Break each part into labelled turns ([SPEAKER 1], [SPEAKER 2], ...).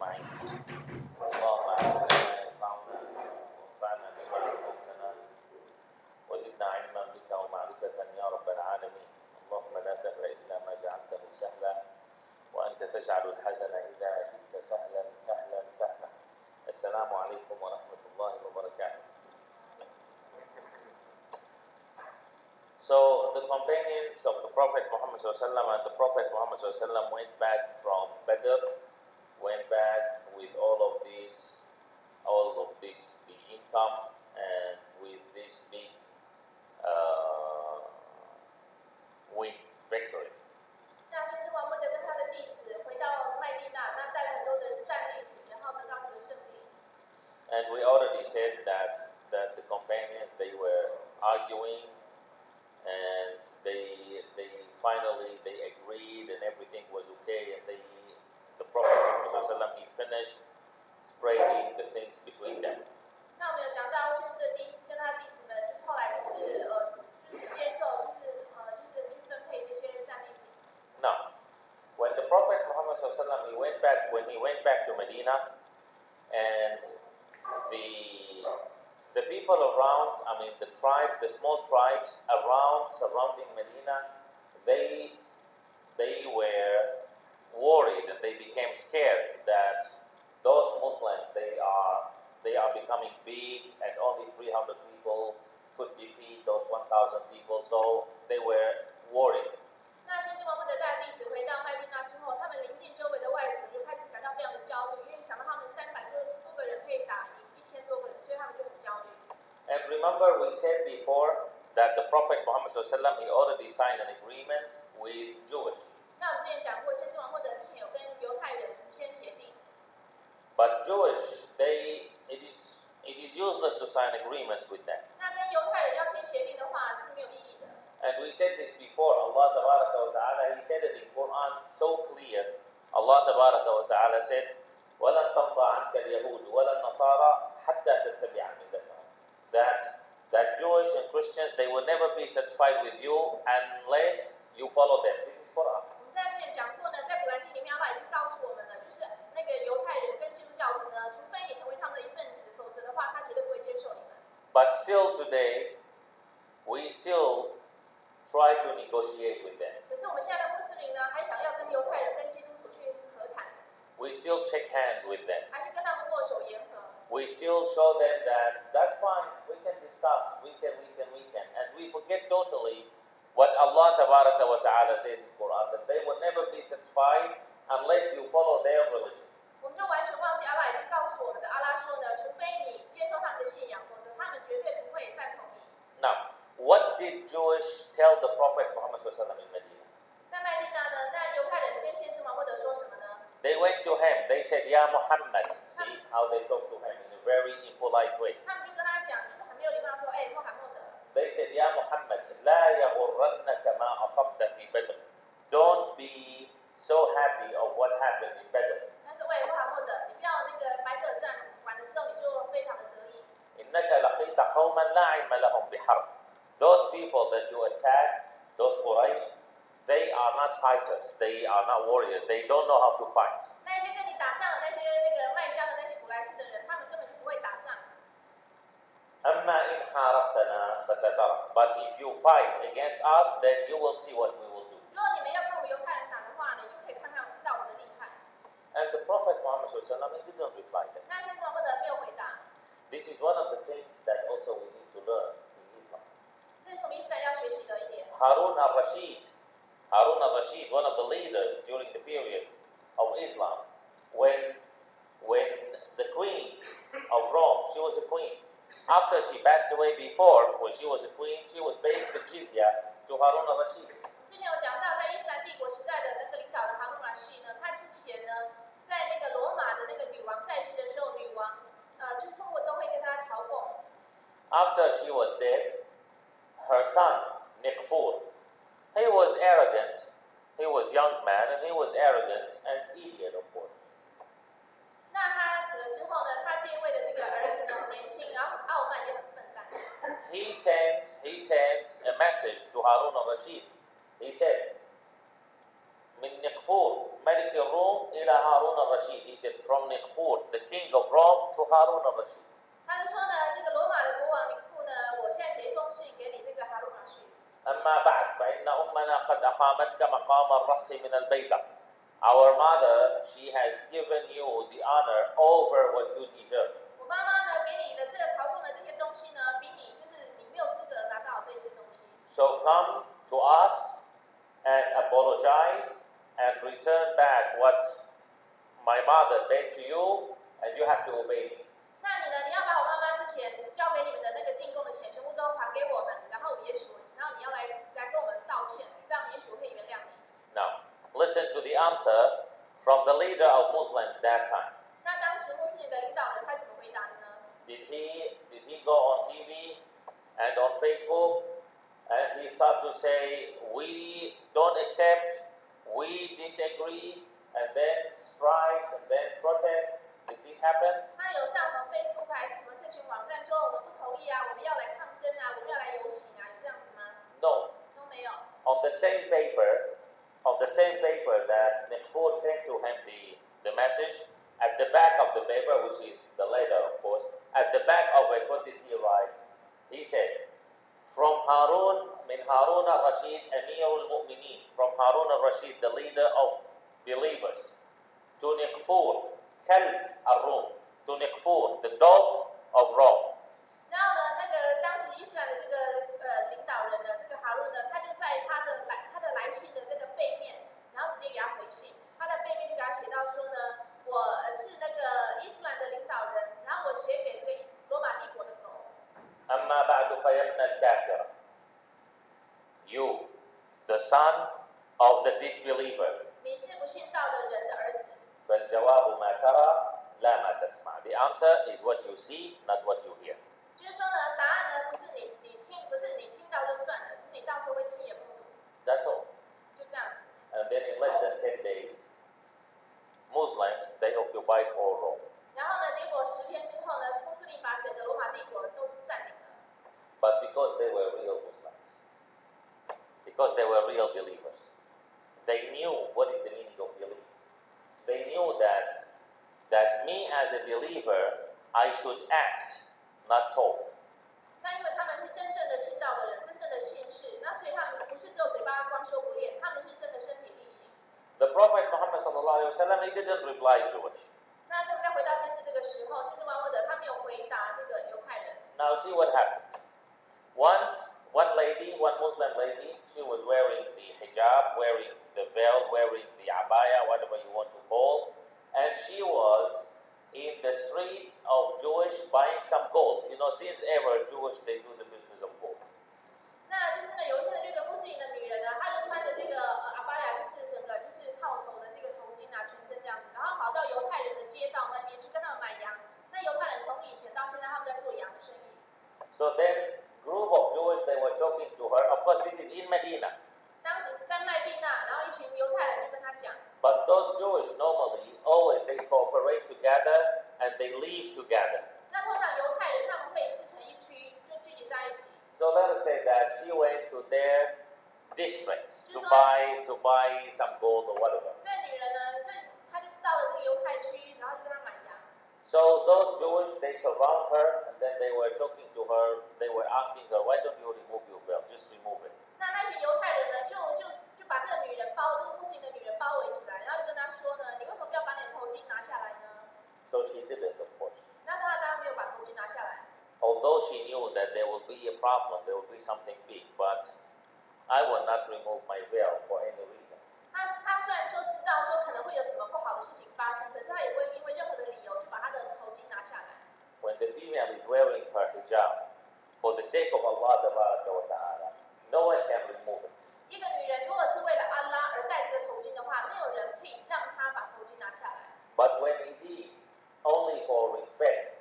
[SPEAKER 1] أجمعين. اللهم علمنا ما ينفعنا وانفعنا بما علمتنا وزدنا علما بك ومعرفة يا رب العالمين. اللهم لا سهل إلا ما جعلته سهلا وأنت تجعل الحزن إذا شئت سهلا سهلا سهلا. السلام عليكم ورحمة الله وبركاته. So the companions of the Prophet Muhammad and the Prophet Muhammad went back from Badr, went back with all of this, the income and with this big win victory.
[SPEAKER 2] 那先知王穆德跟他的弟子回到麦地那，那带了很多的战利品，然后得到这个胜利。
[SPEAKER 1] And we already said that the companions, they were arguing, and they finally agreed and everything was okay, and the Prophet Muhammad he finished spreading the things between them.
[SPEAKER 2] 那我们有讲到先知的弟子跟他弟子们，就是后来就是接受，就是去分配这些战利品。
[SPEAKER 1] Now, when the Prophet Muhammad when he went back to Medina, and the people around, the tribes, the small tribes surrounding Medina, they were worried and they became scared that those Muslims, they are becoming big and only 300 people could defeat those 1,000 people, so they were worried.
[SPEAKER 2] 那先知王穆德带弟子回到麦地那之后，他们临近周围的外族就开始感到非常的焦虑，因为想到他们300多个人可以打赢1000多个人，所以他们就很焦虑。
[SPEAKER 1] And remember, we said before that the Prophet Muhammad he already signed an agreement with Jewish.
[SPEAKER 2] 那我们之前讲过，先知王穆德之前有跟犹太人签协定。
[SPEAKER 1] But Jewish, it is useless to sign agreements with them.
[SPEAKER 2] 那跟犹太人要签协定的话是没有意义的。
[SPEAKER 1] And we said this before. Allah Tabaraka wa Ta'ala, He said it in Quran so clear. Allah Tabaraka wa Ta'ala said, وَلَنْ تَرْضَى عَنْكَ الْيَهُودُ وَلَا النَّصَارَى حَتَّى تَتَّبِعَ مِلَّتَهُمْ. That Jewish and Christians, they will never be satisfied with you unless you follow them. This is Quran.
[SPEAKER 2] 我们在之前讲过呢，在古兰经里面，阿拉已经告诉我们了，就是那个犹太人跟基督教徒呢，除非你成为他们的一份子，否则的话，他绝对不会接受你们。
[SPEAKER 1] But still today, we still try to negotiate with them.
[SPEAKER 2] 可是我们现在的穆斯林呢，还想要跟犹太人、跟基督徒去和谈，
[SPEAKER 1] We still shake hands with them.
[SPEAKER 2] 还去跟他们握手言和。
[SPEAKER 1] We still show them that that's fine, we can discuss, we can, and we forget totally what Allah Tabaraka wa Ta'ala says in Quran, that they will never be satisfied unless you follow their religion.
[SPEAKER 2] 我们就完全忘记阿拉已经告诉我们的，阿拉说呢，除非你接受他们的信仰，否则他们绝对不会赞同你。
[SPEAKER 1] Now, what did Jewish tell the Prophet Muhammad in Medina?
[SPEAKER 2] 在麦地那呢，那犹太人跟先知王穆德说什么呢？
[SPEAKER 1] They went to him, they said, Ya Muhammad. See how they talk to him in a very impolite way.
[SPEAKER 2] 他们就跟他讲，就是很没有礼貌，说，穆罕默德。
[SPEAKER 1] They said, Ya Muhammad, لا يغرنك ما أصبت في بدر. Don't be so happy of what happened in Badr.
[SPEAKER 2] 他说，穆罕默德，你不要那个白葛战完了之后，你就非常的得意。
[SPEAKER 1] إنك لقيت قوما لا علم لهم بحرب. Those people that you attack, those Quraysh, they are not fighters. They are not warriors. They don't know how to fight.
[SPEAKER 2] 那些跟你打仗的那个麦加的那些古莱斯的人，他们根本就不会打仗。
[SPEAKER 1] أما إن حاربتنا فسترى. But if you fight against us, then you will see what we will do.
[SPEAKER 2] 如果你们要跟我们犹太人打的话，你就可以看看，知道我们的厉害。
[SPEAKER 1] And the Prophet Muhammad he didn't reply them.
[SPEAKER 2] 那先知王穆德没有回答。
[SPEAKER 1] This is one of the things that also we need to learn in Islam.
[SPEAKER 2] 这是我们伊斯兰要学习的一点。
[SPEAKER 1] Harun al-Rashid, one of the leaders during the period of Islam, when the queen of Rome, she was a queen. After she passed away before, when she was a queen, she was paying the jizya to Harun al-Rashid.
[SPEAKER 2] 之前有讲到，在伊斯兰帝国时代的那个领导人哈努拉西呢，他之前呢，在那个罗马的那个女王在世的时候，女王就是通过都会跟他朝贡。
[SPEAKER 1] After she was dead, her son, Nikfur, he was arrogant. He was young man and he was arrogant and idiot, of course.
[SPEAKER 2] 那他死了之后呢，他这一位的这个儿子呢，年轻，然后很傲慢也很笨蛋。
[SPEAKER 1] He sent a message to Harun al-Rashid. He said, من نقفور ملك الروم إلى هارون al-Rashid. He said, from Nikhur, the king of Rome, to Harun al-Rashid.
[SPEAKER 2] 他就说呢，这个罗马的国王宁父呢，我现在写一封信给你这个哈鲁马逊。
[SPEAKER 1] أما بعد فإن أمنا قد أقامتك مقام الرخ من البيضة. Our mother, she has given you the honor over what you deserve.
[SPEAKER 2] 我妈妈呢给你的这个朝贡的这些东西呢，比你就是你没有资格拿到这些东西。
[SPEAKER 1] So come to us and apologize and return back what my mother paid to you, and you have to obey me.
[SPEAKER 2] 那你呢？你要把我妈妈之前交给你们的那个进贡的钱全部都还给我们，然后也许，然后你要来跟我们道歉，这样也许我会原谅你。
[SPEAKER 1] Now, listen to the answer from the leader of Muslims that time.
[SPEAKER 2] 那当时穆斯林的领导人他怎么回答的呢？
[SPEAKER 1] Did he go on TV and on Facebook and he start to say, we don't accept, we disagree, and then strikes and then protest? Did this happen?
[SPEAKER 2] 他有上什么 Facebook 还是什么社群网站说我们不同意啊，我们要来抗争啊，我们要来游行啊，有这样子吗？
[SPEAKER 1] No.
[SPEAKER 2] 都没有。
[SPEAKER 1] On the same paper that Nikhur sent to him the message, at the back of the paper, which is the letter of course, at the back of it, what did he write? He said, from Harun, min Harun al-Rashid, Amir al-Mu'mineen, from Harun al-Rashid, the leader of believers, to Nikhur, Kalb al-Rum, to Nikhur, the dog of Rome.
[SPEAKER 2] 然后呢，那个当时伊斯兰的这个领导人呢，这个哈伦呢，他就在他的来信的这个背面，然后直接给他回信。他在背面就给他写到说呢，我是那个伊斯兰的领导人，然后我写给这个罗马帝国的狗。
[SPEAKER 1] أما بعد فيا ابن الكافر, you, the son of the disbeliever.
[SPEAKER 2] 你是不信道的人的儿子。
[SPEAKER 1] فالجواب ما ترى لا ما تسمع. The answer is what you see, not what you hear.
[SPEAKER 2] 就是说呢，答案呢不是你听，不是你听到就算了，是你到时候会亲眼目睹。
[SPEAKER 1] That's all.
[SPEAKER 2] 就这样子。
[SPEAKER 1] And then in less than 10 days, Muslims, they occupied all Rome.
[SPEAKER 2] 然后呢，结果10天之后呢，穆斯林把整个罗马帝国都占领了。
[SPEAKER 1] But because they were real Muslims, because they were real believers, they knew what is the meaning of belief. They knew that me as a believer, I should act, not talk.
[SPEAKER 2] 那因为他们是真正的信道的人，真正的信士，那所以他们不是只有嘴巴光说不练，他们是真的身体力行。
[SPEAKER 1] The Prophet Muhammad sallallahu alaihi wasallam, he didn't reply Jewish.
[SPEAKER 2] 那就再回到先知这个时候，先知王沃德他没有回答这个犹太人。
[SPEAKER 1] Now see what happened. Once, one lady, one Muslim lady, she was wearing the hijab, wearing the veil, wearing the abaya, whatever you want to call, and she was in the streets of Jewish buying some gold. You know, since ever Jewish, they do the business of gold.
[SPEAKER 2] 那就是呢，有一天的这个穆斯林的女人呢，她就穿着这个阿巴亚，就是整个就是套头的这个头巾啊，全身这样子，然后跑到犹太人的街道那边去跟他们买羊。那犹太人从以前到现在，他们在做羊的生意。
[SPEAKER 1] So then, group of Jewish, they were talking to her. Of course, this is in Medina.
[SPEAKER 2] 当时是在麦地那，然后一群犹太人就跟他讲。
[SPEAKER 1] But those Jewish normally, always they cooperate together and they live together.
[SPEAKER 2] 那通常犹太人他们会自成一区，就聚集在一起。
[SPEAKER 1] So let us say that she went to their district to buy some gold or whatever.
[SPEAKER 2] 这女人呢，她就到了这个犹太区，然后就跟他买羊。
[SPEAKER 1] So those Jewish, they surround her and then they were talking to her. They were asking her, why don't you remove your veil? Just remove it.
[SPEAKER 2] 那群犹太人呢，就把这个女人这个穆斯林的女人包围起来，然后就跟她说呢，你为什么不要把你的头巾拿下来呢？
[SPEAKER 1] So she didn't, of course.
[SPEAKER 2] 那她当然没有把头巾拿下来。
[SPEAKER 1] Although she knew that there will be a problem, there will be something big, but I will not remove my veil for any reason.
[SPEAKER 2] 她虽然说知道说可能会有什么不好的事情发生，可是她也不会因为任何的理由就把她的头巾拿下来。
[SPEAKER 1] When the female is wearing her hijab, for the sake of Allah Ta'ala, no one can remove it.
[SPEAKER 2] 一个女人如果是为了安拉而戴这个头巾的话，没有人可以让她把头巾拿下来。
[SPEAKER 1] But when it is only for respect,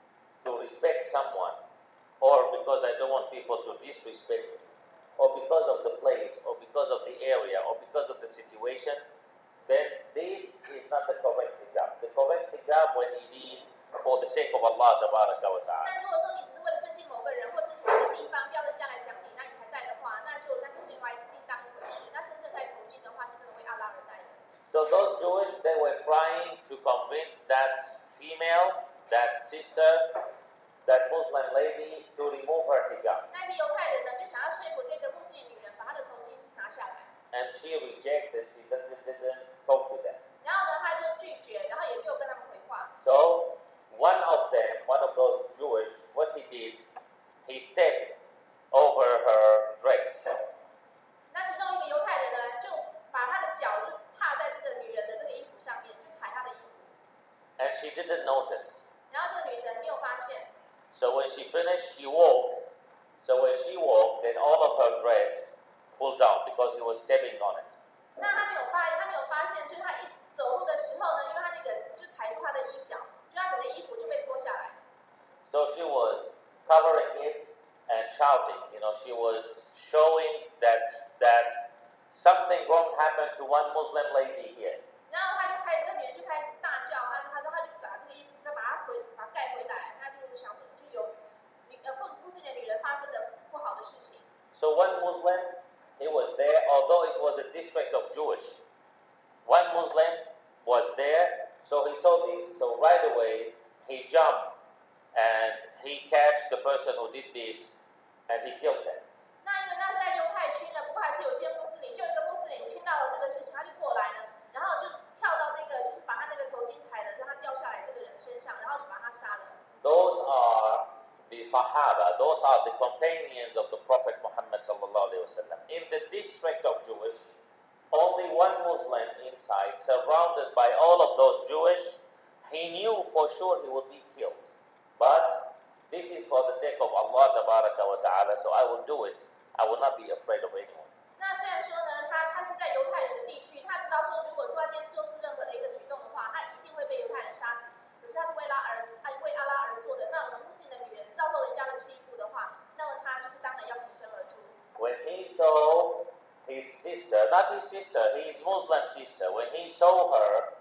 [SPEAKER 1] to respect someone, or because I don't want people to disrespect me, or because of the place, or because of the area, or because of the situation, then this is not the correct hijab. The correct hijab when it is for the sake of Allah Tabaraka wa Ta'ala.
[SPEAKER 2] 但如果说你只是为了尊敬某个人，或者是某个地方，不要人家来讲你，那你才戴的话，那是另外另当一回事。那真正戴头巾的话，是真的为阿拉而戴的。
[SPEAKER 1] So those Jewish, they were trying to convince that female, that sister, that Muslim lady to remove her hijab.
[SPEAKER 2] 那些犹太人呢，就想要说服这个穆斯林女人把她的头巾拿下来。
[SPEAKER 1] And she rejected, she didn't talk to them.
[SPEAKER 2] 然后呢，她就拒绝，然后也没有跟他们回话。
[SPEAKER 1] So one of them, one of those Jewish, what he did, he stepped over her dress.
[SPEAKER 2] 那其中一个犹太人呢，就把他的脚就踏在这个女人的这个衣服上面，就踩她的衣服。
[SPEAKER 1] And she didn't notice.
[SPEAKER 2] 然后这个女人没有发现。
[SPEAKER 1] So when she finished, she walked. So when she walked, then all of her dress pulled down because he was stepping on it.
[SPEAKER 2] 那她没有发现，所以她一走路的时候呢，因为她那个就踩住她的衣角，就她整个衣服就被脱下来。
[SPEAKER 1] So she was covering it and shouting. You know, she was showing that something wrong happened to one Muslim lady here.
[SPEAKER 2] 然后她就这女人就开始大叫，她说她就把这个衣服再把它盖回来，她就想说就有穆斯林女人发生的不好的事情。
[SPEAKER 1] So one Muslim, he was there, although it was a district of Jewish. One Muslim was there, so he saw this. So right away, he jumped and he catched the person who did this and he killed him.
[SPEAKER 2] 那因为那在犹太区呢，不过还是有些穆斯林，就一个穆斯林听到了这个事情，他就过来了，然后就跳到那个，就是把他那个头巾踩的，让他掉下来这个人身上，然后就把他杀了。
[SPEAKER 1] Those are the Sahaba, those are the companions of the Prophet Muhammad sallallahu alaihi wasallam. In the district of Jewish, only one Muslim inside, surrounded by all of those Jewish, he knew for sure he would be killed. But this is for the sake of Allah tabaraka wa ta'ala, so I will do it. I will not be afraid of anyone.
[SPEAKER 2] 那虽然说呢，他是在犹太人的地区，他知道说，如果说他今天做出任何的一个举动的话，他一定会被犹太人杀死。可是他是为阿拉而做的。那我们穆斯林的女人遭受人家的欺负的话，那么他就是当然要挺身而出。
[SPEAKER 1] When he saw his sister, not his sister, his Muslim sister, when he saw her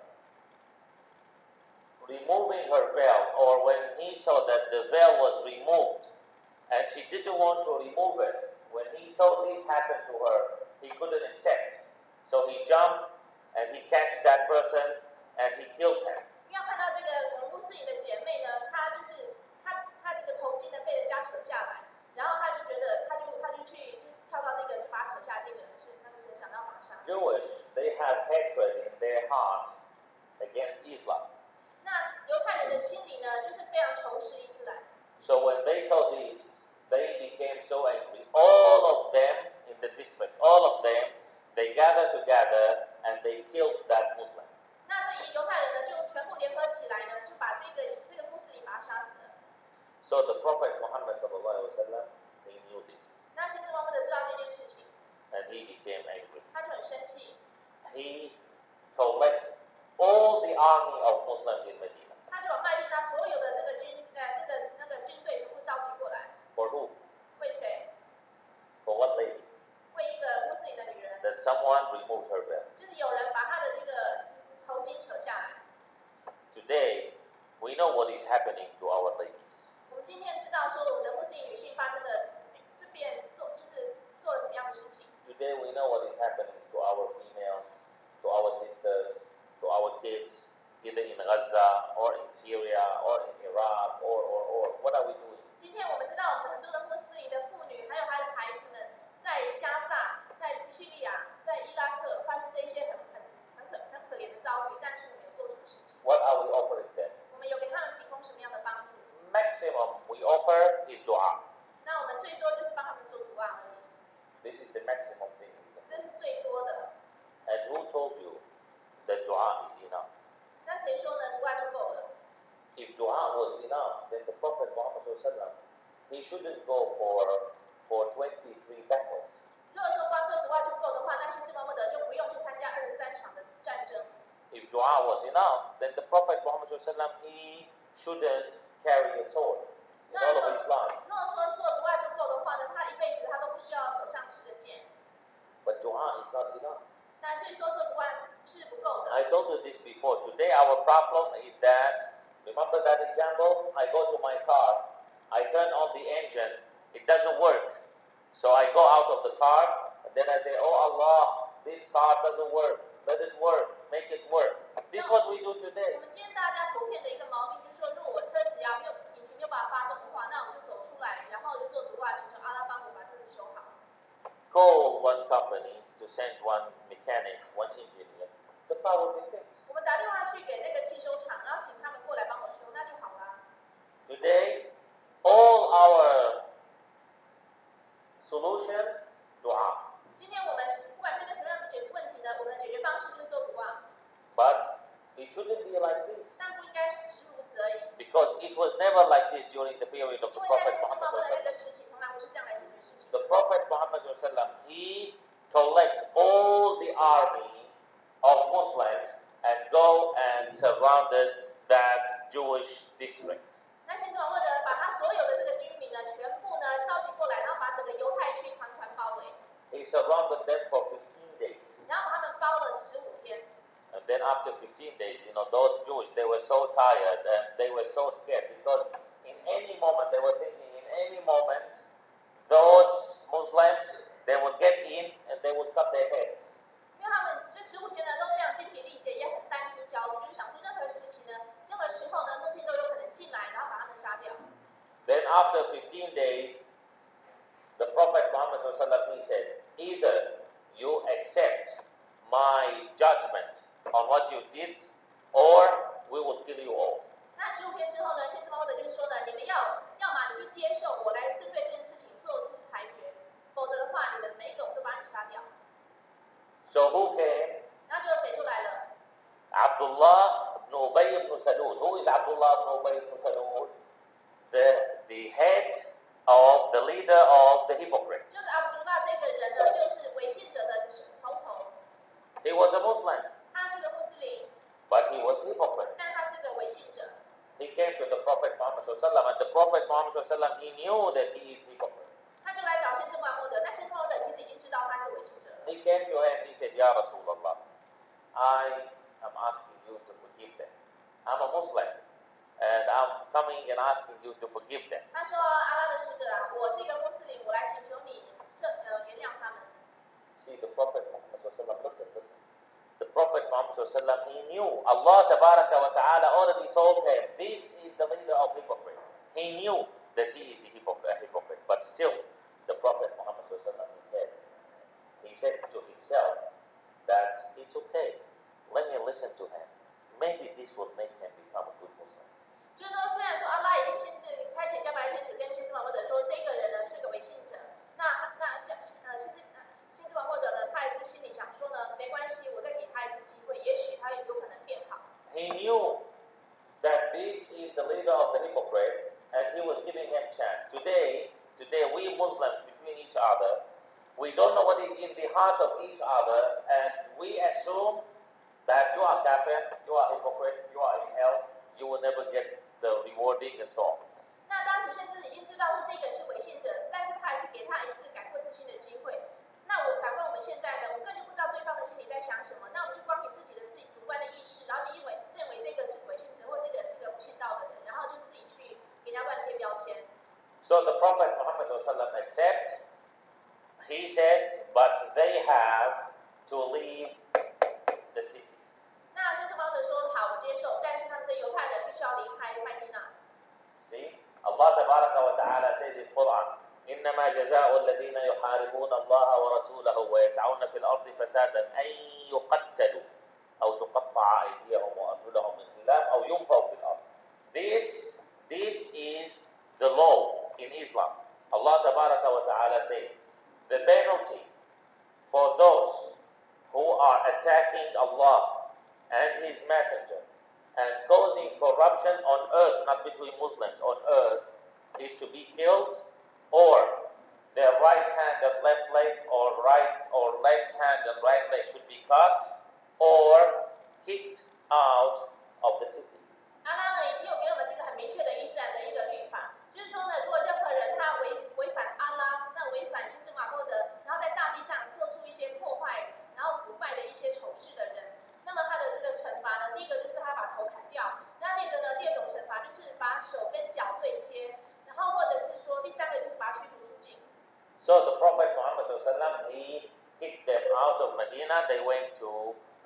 [SPEAKER 1] removing her veil, or when he saw that the veil was removed and she didn't want to remove it, when he saw this happen to her, he couldn't accept. So he jumped and he catched that person and he killed him.
[SPEAKER 2] 因为要看到这个我们穆斯林的姐妹呢，她就是她这个头巾呢被人家扯下来，然后她就觉得她就去跳到那个就把她扯下来这个人身上，然后把她杀死。
[SPEAKER 1] Jewish, they have hatred in their heart against Islam.
[SPEAKER 2] 那犹太人的心里呢，就是非常仇视伊斯兰。
[SPEAKER 1] So when they saw this, they became so angry. All of them in the district, all of them, they gathered together and they killed that Muslim.
[SPEAKER 2] 那这些犹太人呢，就全部联合起来呢，就把这个穆斯林把他杀死了。
[SPEAKER 1] So the Prophet Muhammad sallallahu alaihi wasallam, he knew this,
[SPEAKER 2] 那先知默默的知道这件事情，
[SPEAKER 1] and he became angry.
[SPEAKER 2] 他就很生气，
[SPEAKER 1] He collected all the army of Muslims in Medina.
[SPEAKER 2] 他就把麦地那所有的这个军队全部召集过来，
[SPEAKER 1] For who?
[SPEAKER 2] 为谁？
[SPEAKER 1] For one lady.
[SPEAKER 2] 为一个穆斯林的女人，
[SPEAKER 1] That someone removed her veil.
[SPEAKER 2] 就是有人把她的这个头巾扯下来。
[SPEAKER 1] Today, we know what is happening to our ladies.
[SPEAKER 2] 我们今天知道说我们的穆斯林女性发生的就是做了什么样的事情。
[SPEAKER 1] Today, we know what is happening to our females, to our sisters, to our kids, either in Gaza or in Syria or in Iraq or what are we doing?
[SPEAKER 2] 今天我们知道我们很多的穆斯林的妇女，还有她的孩子们，在加萨、在叙利亚、在伊拉克发生这一些很可怜的遭遇，但是我们有做什么事情？
[SPEAKER 1] What are we offering them?
[SPEAKER 2] 我们有给他们提供什么样的帮助？
[SPEAKER 1] Maximum we offer is dua.
[SPEAKER 2] 那我们最多就是帮他们做图案而已，
[SPEAKER 1] This is the maximum thing.
[SPEAKER 2] 这是最多的。
[SPEAKER 1] And who told you that dua is enough?
[SPEAKER 2] 那谁说呢？图案就够了？
[SPEAKER 1] If dua was enough, then the Prophet Muhammad sallallahu he shouldn't go for 23 battles.
[SPEAKER 2] 如果说光做图案就够的话，那先知默默的就不用去参加23场的战争。
[SPEAKER 1] If dua was enough, then the Prophet Muhammad sallallahu he shouldn't carry a sword in
[SPEAKER 2] 那
[SPEAKER 1] all
[SPEAKER 2] 如
[SPEAKER 1] of his life.
[SPEAKER 2] 果说做图案就够的话呢，他一辈子他都不需要手上持着剑。
[SPEAKER 1] But dua is not enough.
[SPEAKER 2] 那所以说做图案是不够的。
[SPEAKER 1] I told you this before. Today our problem is that, remember that example? I go to my car, I turn on the engine, it doesn't work. So I go out of the car, and then I say, oh Allah, this car doesn't work. let it work, make it work. This is what we do today.
[SPEAKER 2] 我们今天大家普遍的一个毛病就是说，如果我车子要没有引擎没有办法发动的话，那我就走出来，然后就做图画，请求阿拉帮我把车子修好。
[SPEAKER 1] Call one company to send one mechanic, one engineer. The car will be fixed.
[SPEAKER 2] 我们打电话去给那个汽修厂，然后请他们过来帮我修，那就好啦。
[SPEAKER 1] Today, all our solutions, dua.
[SPEAKER 2] 今天我们不管面对什么样的问题呢，我们的解决方式就是做图画，
[SPEAKER 1] But it shouldn't be like this.
[SPEAKER 2] 但不应该只是如此而已。
[SPEAKER 1] Because it was never like this during the period of
[SPEAKER 2] 因
[SPEAKER 1] the
[SPEAKER 2] 为在
[SPEAKER 1] Prophet
[SPEAKER 2] 先知
[SPEAKER 1] Muhammad
[SPEAKER 2] 包括的那
[SPEAKER 1] SAW.
[SPEAKER 2] 个时期，从来不是这样来解决事情。
[SPEAKER 1] The Prophet Muhammad SAW, he collect all the army of Muslims and go and surrounded that Jewish district.
[SPEAKER 2] 那先知王或者把他所有的这个居民呢，全部呢召集过来，然后把整个犹太区团团包围，
[SPEAKER 1] He surrounded them for 15 days.
[SPEAKER 2] 然后把他们包了15天。
[SPEAKER 1] And then after 15 days, those Jews, they were so tired and they were so scared because in any moment, they were thinking in any moment, those Muslims, they would get in and they would cut their heads.
[SPEAKER 2] 因为他们这15天呢都非常精疲力竭，也很担心焦虑，就是想说任何时期呢，任何时候呢，穆斯林都有可能进来，然后把他们杀掉。
[SPEAKER 1] Then after 15 days, the Prophet Muhammad SAW, he said, either you accept my judgment on what you did or we will kill you all.
[SPEAKER 2] 那15天之后呢，先知王或者就是说呢，你们要么你去接受我来针对这件事情做出裁决，否则的话，你们每一个我都把你杀掉。
[SPEAKER 1] So who came?
[SPEAKER 2] 然后就谁就来了？
[SPEAKER 1] Abdullah ibn Ubay ibn Salul. Who is Abdullah ibn Ubay ibn Salul? The head of the leader of the hypocrites.
[SPEAKER 2] 就是阿卜杜拉这个人呢，就是伪信者的头头。
[SPEAKER 1] He was a Muslim,
[SPEAKER 2] 他是个穆斯林，
[SPEAKER 1] but he was a hypocrite.
[SPEAKER 2] 但他是个伪信者。
[SPEAKER 1] He came to the Prophet Muhammad SAW, and the Prophet Muhammad SAW, he knew that he is hypocrite.
[SPEAKER 2] 他就来找先知王或者，那先知王或者其实已经知道他是伪信者了。
[SPEAKER 1] He came to him, he said, Ya Rasulullah, I am asking you to forgive them. I'm a Muslim, and I'm coming and asking you to forgive them.
[SPEAKER 2] 他说：“阿拉的使者啊，我是一个穆斯林，我来请求你原谅他们。”
[SPEAKER 1] See, the Prophet Muhammad SAW, listen. The Prophet Muhammad SAW, he knew Allah Tabaraka wa Ta'ala already told him, this is the leader of hypocrite. He knew that he is a hypocrite, but still, the Prophet Muhammad SAW, he said to himself that it's okay, let me listen to him. Maybe this will make him become a good Muslim.
[SPEAKER 2] 就是说，虽然说阿拉已经亲自差遣加百列天使跟先知王或者说这个人呢是个伪信者，先知王或者呢，他也是心里想说呢，没关系，我再给他一次机会，也许他有可能变好。
[SPEAKER 1] He knew that this is the leader of the hypocrite, and he was giving him chance. Today we Muslims between each other, we don't know what is in the heart of each other, and we assume that you are kafir, you are hypocrite, you are in hell, you will never get the rewarding and so on.
[SPEAKER 2] 那当时先知已经知道说这个人是伪信者，但是他还是给他一次改过自新的机会。那反观我们现在呢，我们根本就不知道对方的心里在想什么，那我们就光凭自己主观的意识，然后就认为这个是伪信者，或这个是个不信道的人，然后就自己去给人家乱贴标签。
[SPEAKER 1] So the Prophet Muhammad SAW accept, he said, but they have to leave the city.
[SPEAKER 2] 那先知王者说好，我接受，但是他们这犹太人必须要离开麦地那。
[SPEAKER 1] See, Allah Tabaraka wa Ta'ala says in Quran, إنما جزاء الذين يحاربون الله ورسوله ويسعون في الأرض فسادا أن يقتلوا أو تقطع أيديهم وأرجلهم من خلاف أو ينفوا في الأرض. This is the law in Islam. Allah Tabaraka wa Ta'ala says, the penalty for those who are attacking Allah and His Messenger and causing corruption on earth, not between Muslims, on earth, is to be killed, or their right hand and left leg, or left hand and right leg should be cut, or kicked out of the city.
[SPEAKER 2] 阿拉呢已经有给我们这个很明确的伊斯兰的一个律法，就是说呢，如果任何人他违反阿拉，那违反先知马赫的，然后在大地上做出一些破坏，然后腐败的一些丑事的人，那么他的这个惩罚呢，第一个就是他把头砍掉，然后第二种惩罚就是把手跟脚对切，然后或者是说第三个就是把他驱逐出境。
[SPEAKER 1] So the Prophet Muhammad SAW, he kicked them out of Medina. They went to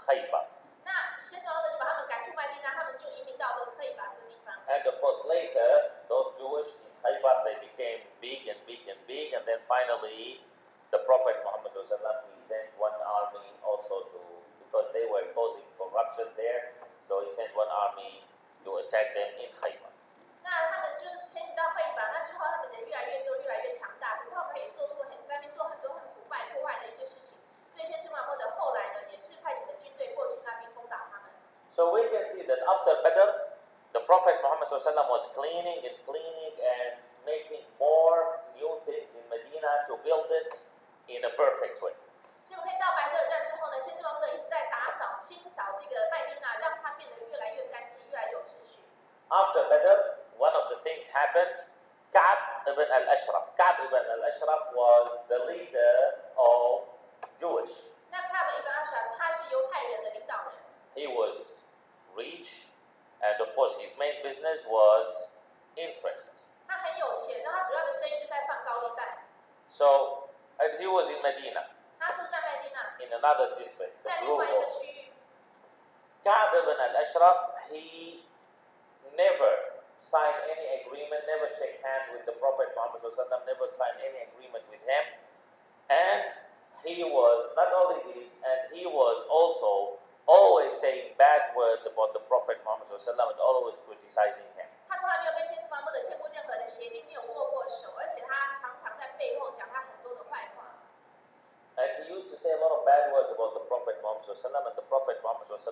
[SPEAKER 1] Khaybar.
[SPEAKER 2] 那先知王呢就把他们赶出麦地那，他们就移民到了可以把这个地方。
[SPEAKER 1] And of course later, those Jewish in Khaybar, they became big and big and big, and then finally the Prophet Muhammad ﷺ, he sent one army also to, because they were causing corruption there, so he sent one army to attack them in Khaybar.
[SPEAKER 2] 那他们就是迁徙到可以把，那之后他们人越来越多，越来越强大，可是他们也做出很在那边做很多很腐败破坏的一些事情，所以先知王的后来呢，也是派遣的军队过去那边攻打他们。
[SPEAKER 1] So we can see that after Badr, the Prophet Muhammad ﷺ was cleaning and making more new things in Medina to build it in a perfect way.
[SPEAKER 2] 所以我们可以知道白热战之后呢，先知王一直在打扫、清扫这个麦地那，让它变得越来越干净，越来越有秩序。
[SPEAKER 1] After Badr, one of the things happened. Ka'b ibn al-Ashraf. Ka'b ibn al-Ashraf was the leader of Jewish.
[SPEAKER 2] 那卡本伊本阿沙他是犹太人的领导人，
[SPEAKER 1] He was rich, and of course his main business was interest.
[SPEAKER 2] 他很有钱，然后他主要的生意就在放高利贷。
[SPEAKER 1] So, and he was in Medina,
[SPEAKER 2] 他住在麦地那，
[SPEAKER 1] in another district.
[SPEAKER 2] 在另外一个区域。
[SPEAKER 1] Ka'b ibn al-Ashraf, he never signed any agreement, never shook hands with the Prophet Muhammad ﷺ, never signed any agreement with him. And he was, not only this, and he was also always saying bad words about the Prophet Muhammad ﷺ and always criticizing him.
[SPEAKER 2] 他从来没有跟先知王的签过任何的协定，没有握过手，而且他常常在背后讲他很多的坏话。
[SPEAKER 1] And he used to say a lot of bad words about the Prophet Muhammad ﷺ, and the Prophet Muhammad ﷺ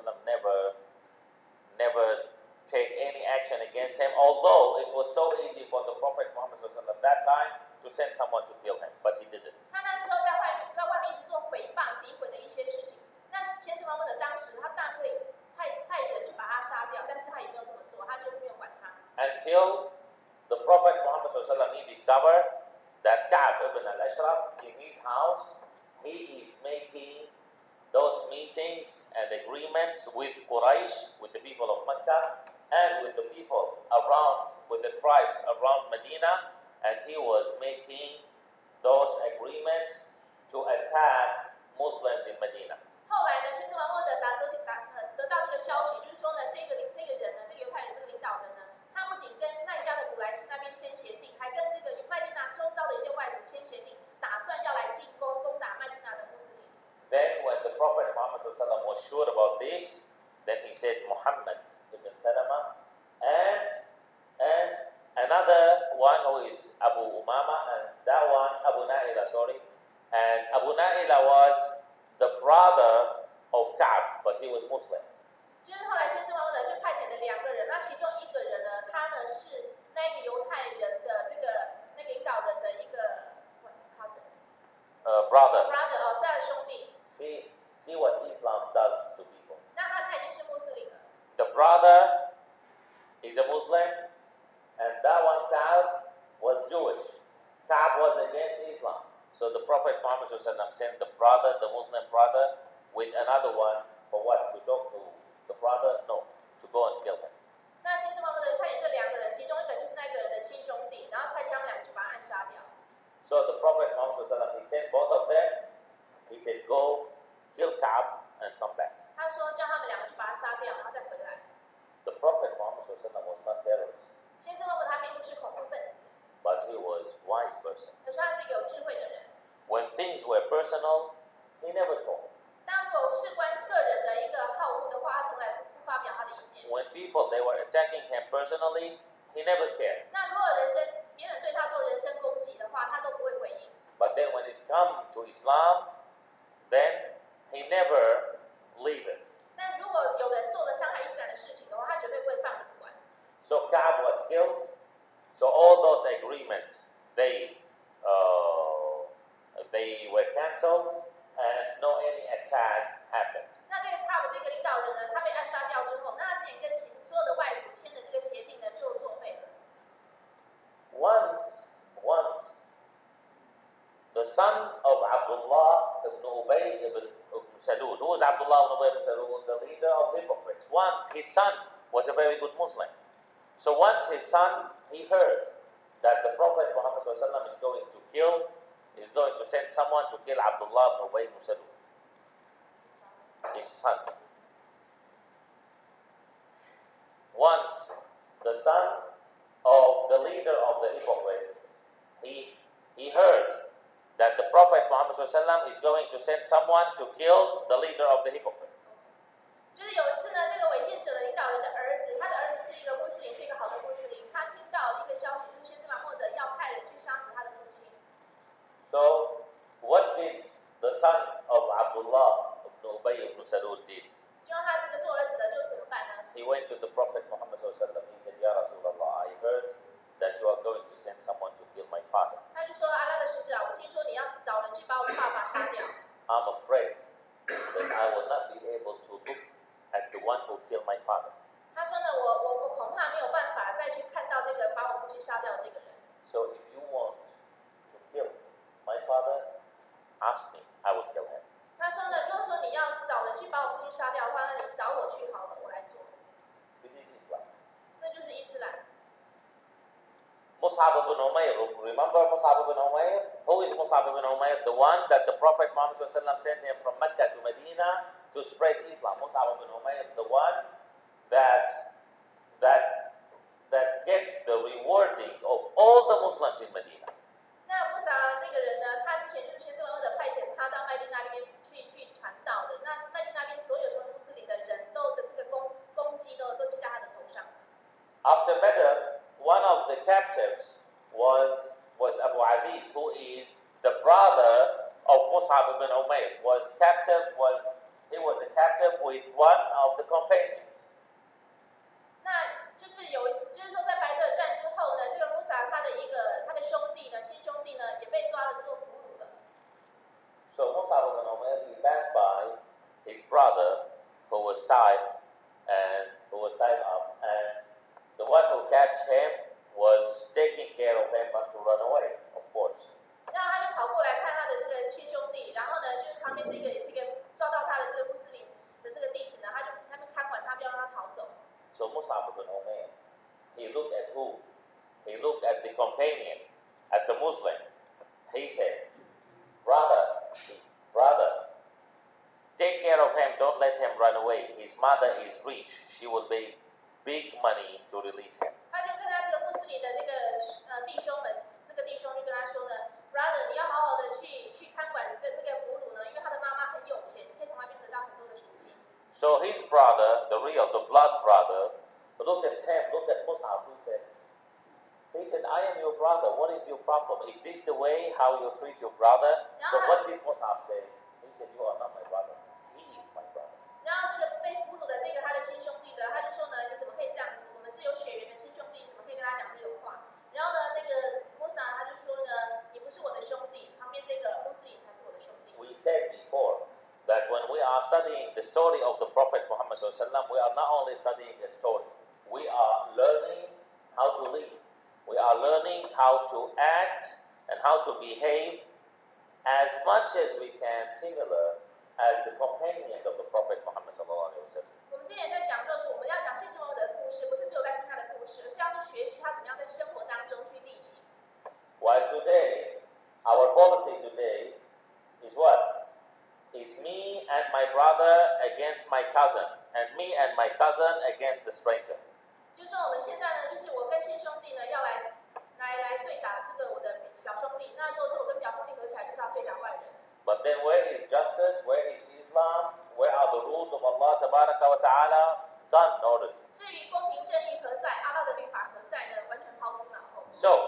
[SPEAKER 1] never take any action against him, although it was so easy for the Prophet Muhammad ﷺ at that time to send someone to kill him, but he didn't.
[SPEAKER 2] 他那时候在外面一直做诽谤、诋毁的一些事情。那先知王当时他当然可以派人去把他杀掉，但是他也没有这么做，他就没有管他。
[SPEAKER 1] Until the Prophet Muhammad ﷺ, he discovered that Ka'b ibn al-Ashraf, in his house, he is making those meetings and agreements with Quraysh, with the people of Mecca, and with the people around, with the tribes around Medina, and he was making those agreements to attack Muslims in Medina.
[SPEAKER 2] 后来呢，先知王得到这个消息，就是说呢，这个人呢，这个犹太人这个领导人呢，他不仅跟麦加的古莱士那边签协定，还跟这个麦地那周遭的一些外族签协定，打算要来进攻攻打麦地那的穆斯林。
[SPEAKER 1] Then when the Prophet Muhammad ﷺ was sure about this, then he said Muhammad ibn Salama and another one who is Abu Umama, and that one Abu Na'ila, sorry. And Abu Na'ila was the brother of Ka'b, but he was Muslim.
[SPEAKER 2] 就是后来先知王就派遣了2个人，那其中一个人呢，他呢是那个犹太人的那个领导人的一个
[SPEAKER 1] Brother.
[SPEAKER 2] brother 哦，是他的兄弟。
[SPEAKER 1] See what Islam does to people.
[SPEAKER 2] 那他已经是穆斯林了。
[SPEAKER 1] The brother is a Muslim, and that one Ka'b was Jewish. Ka'b was against Islam. So the Prophet Muhammad ﷺ sent the brother, the Muslim brother, with another one for what? To talk to the brother? No, to go and kill him.
[SPEAKER 2] 那先知王派遣这2个人，其中一个就是那个人的亲兄弟，然后派遣他们2个去把他暗杀掉。
[SPEAKER 1] So the Prophet Muhammad ﷺ, he sent both of them. He said, go kill Ka'b and come back.
[SPEAKER 2] 他说叫他们2个去把他杀掉，然后再回来。
[SPEAKER 1] The Prophet Muhammad ﷺ was not terrorist,
[SPEAKER 2] 先知王他并不是恐怖分子，
[SPEAKER 1] but he was wise person.
[SPEAKER 2] 可是他是有智慧的人。
[SPEAKER 1] When things were personal, he never talked.
[SPEAKER 2] 当如果事关个人的一个好恶的话，他从来不发表他的意见。
[SPEAKER 1] When people, they were attacking him personally, he never cared.
[SPEAKER 2] 那如果别人对他做人身攻击的话，他都不会回应。
[SPEAKER 1] But then when it come to Islam, then he never leave it.
[SPEAKER 2] 但如果有人做了伤害伊斯兰的事情的话，他绝对不会放着不管。
[SPEAKER 1] So Ka'b was killed. So all those agreements, they were cancelled, and no any attack happened.
[SPEAKER 2] 那这个卡布这个领导人呢，他被暗杀掉之后，那他之前跟所有的外族签的这个协定呢，就作废了。
[SPEAKER 1] Once, the son of Abdullah ibn Ubay ibn Salul. Who was Abdullah ibn Ubay ibn Salul? The leader of hypocrites. His son was a very good Muslim. So once his son, he heard that the Prophet Muhammad ﷺ is going to send someone to kill Abdullah ibn Ubay ibn Salul. His son. once the son of the leader of the hypocrites, he heard that the Prophet Muhammad ﷺ is going to send someone to kill the leader of the hypocrites.
[SPEAKER 2] 就是有一次呢，这个违信者的领导人的儿子，他的儿子是一个穆斯林，是一个好的穆斯林。他听到一个消息，就是先知穆罕默德要派人去杀死他的父亲。
[SPEAKER 1] So, what did the son of Abdullah ibn Ubay ibn Salul did?
[SPEAKER 2] 就让他这个做儿子的就怎么办呢？
[SPEAKER 1] He went to the Prophet Muhammad ﷺ. He said, Ya Rasulullah, I heard that you are going to send someone to kill my father.
[SPEAKER 2] 他就说：“阿拉的使者，我听说你要找人去把我的爸爸杀掉。
[SPEAKER 1] I'm afraid that I will not be able to look at the one who killed my father.
[SPEAKER 2] 他说呢，我恐怕没有办法再去看到这个把我父亲杀掉的这个人。
[SPEAKER 1] So if you want to kill my father, ask me, I will kill him.
[SPEAKER 2] 他说呢，如果说你要找人去把我父亲杀掉的话，那你找我去好了，我来做。
[SPEAKER 1] This is Islam.
[SPEAKER 2] 这就是伊斯兰。
[SPEAKER 1] Mus'ab ibn Umayr, remember Mus'ab ibn Umayr? Who is Mus'ab ibn Umayr? The one that the Prophet Muhammad ﷺ sent him from Mecca to Medina to spread Islam. Mus'ab ibn Umayr, the one that gets the rewarding of all the Muslims in Medina.
[SPEAKER 2] 那穆萨这个人呢，他之前就是先知穆罕默德派遣他到麦地那里面去传道的。那麦地那边所有成为穆斯林的人都的这个攻击都记在他的头上。
[SPEAKER 1] After Badr, one of the captives was Abu Aziz, who is the brother of Mus'ab ibn Umayr. He was a captive with one of the companions.
[SPEAKER 2] 那就是就是说在白特战之后呢，这个穆萨他的兄弟呢，亲兄弟呢，也被抓了做俘虏了。
[SPEAKER 1] So Mus'ab ibn Umayr, he passed by his brother who was tied up, and the one who catch him was taking care of him not to run away, of course.
[SPEAKER 2] 然后他就跑过来看他的这个亲兄弟，然后呢，就是旁边这个也是一个抓到他的这个穆斯林的这个弟子呢，他们看管他，不要让他逃走。
[SPEAKER 1] So Mus'ab ibn Umayr, he looked at who? He looked at the companion, at the Muslim. He said, brother, take care of him, don't let him run away. His mother is rich, she will pay big money to release him.
[SPEAKER 2] 他就跟他这个穆斯林的这个弟兄们，这个弟兄就跟他说呢 ，brother， 你要好好的去看管这个俘虏呢，因为他的妈妈很有钱，你可以从那边得到很多的赎金。
[SPEAKER 1] So his brother, the blood brother, looked at him, looked at Mus'ab, he said, I am your brother, what is your problem? Is this the way how you treat your brother? So what did Mus'ab say? He said, you are not my brother, he is my brother.
[SPEAKER 2] 然后这个被俘虏的这个他的亲兄弟呢，他就说呢，你怎么可以这样子？我们是有血缘的亲兄弟，怎么可以跟他讲这种话？然后呢，那个穆萨他就说呢，你不是我的兄弟，旁边这个穆斯林才是我的兄弟。
[SPEAKER 1] We said before that when we are studying the story of the Prophet Muhammad ﷺ, we are not only studying a story, we are learning how to live. We are learning how to act and how to behave as much as we can similar as the companions of the Prophet Muhammad ﷺ.
[SPEAKER 2] 我们之前在讲，就是我们要讲先知穆罕默德的故事，不是只有在听他的故事，而是要去学习他怎么样在生活当中去例行。
[SPEAKER 1] While today, our policy today is what? Is me and my brother against my cousin, and me and my cousin against the stranger.
[SPEAKER 2] 就是说我们现在呢，就是我跟亲兄弟呢要来对打这个我的表兄弟。那如果说我跟表兄弟合起来，就是要对打外人。
[SPEAKER 1] But then where is justice? Where is Islam? Where are the rules of Allah Tabaraka wa Ta'ala? Gone already.
[SPEAKER 2] 至于公平正义何在，阿拉的律法何在呢？完全抛诸脑后。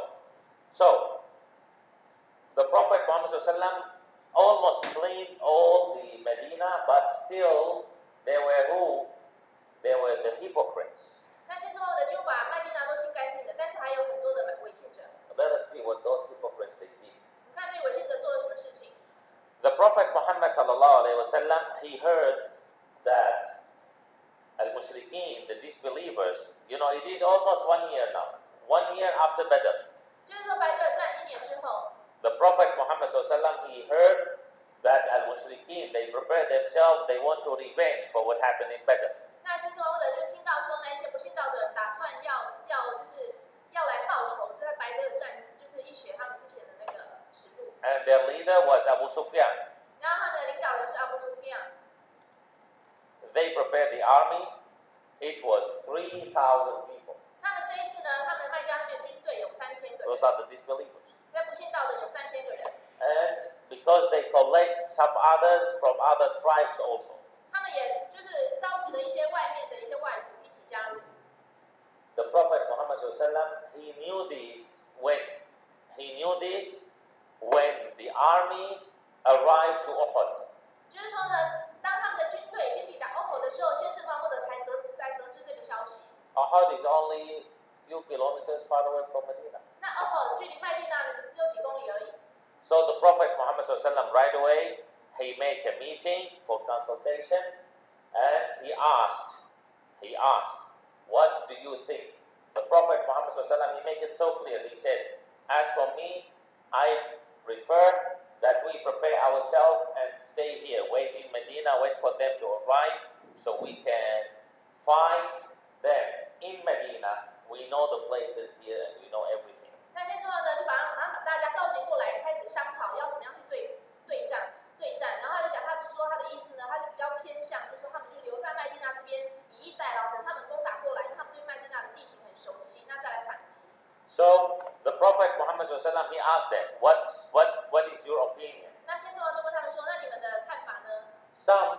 [SPEAKER 1] So, the Prophet Muhammad ﷺ almost cleaned all the Medina, but still there were who? There were the hypocrites.
[SPEAKER 2] 那先知穆罕默德就把麦地那都清干净的，但是还有很多的违信者。
[SPEAKER 1] Let us see what those hypocrites they did.
[SPEAKER 2] 你看这些违信者做了什么事情？
[SPEAKER 1] The Prophet Muhammad ﷺ, he heard that al-mushrikeen, the disbelievers, it is almost 1 year now. 1 year after Badr.
[SPEAKER 2] 就是说白热战1年之后，
[SPEAKER 1] The Prophet Muhammad ﷺ, he heard that al-mushrikeen, they prepared themselves, they want to revenge for what happened in Badr.
[SPEAKER 2] 那先知穆罕默德就听到说那些不信道的人打算要来报仇，就在白热战就是一血他们之前的那个耻辱。
[SPEAKER 1] And their leader was Abu Sufyan.
[SPEAKER 2] 然后他们的领导人是阿布苏菲亚，
[SPEAKER 1] They prepared the army. it was 3,000 people.
[SPEAKER 2] 他们这一次呢，他们麦加那边军队有3000个人，
[SPEAKER 1] Those are the disbelievers.
[SPEAKER 2] 在不信道的有3000个人。
[SPEAKER 1] And because they collect some others from other tribes also.
[SPEAKER 2] 他们也就是召集了一些外面的一些外族一起加入。
[SPEAKER 1] The Prophet Muhammad ﷺ, he knew this when the army arrived to Uhud.
[SPEAKER 2] 就是说呢，当他们的军队已经抵达欧吼的时候，先知穆罕默德才得知这个消息。
[SPEAKER 1] Uhud is only few kilometers far away from Medina.
[SPEAKER 2] 那欧吼距离麦地那呢，只有几公里而已。
[SPEAKER 1] So the Prophet Muhammad ﷺ right away, he made a meeting for consultation and he asked, what do you think? The Prophet Muhammad ﷺ, he made it so clear. He said, as for me, I prefer that we prepare ourselves and stay here, wait in Medina, wait for them to arrive so we can fight them in Medina. We know the places here and we know everything.
[SPEAKER 2] 那先之后呢，就把大家召集过来，开始商讨要怎么样去对战。然后他就讲，他就说他的意思呢，他是比较偏向，就是说他们就留在麦地那这边以逸待劳，等他们攻打过来，他们对麦地那的地形很熟悉，那再来反击。
[SPEAKER 1] So the Prophet Muhammad ﷺ, he asked them, what is your opinion?
[SPEAKER 2] 那先之后就问他们说，那你们的看法呢？
[SPEAKER 1] Some,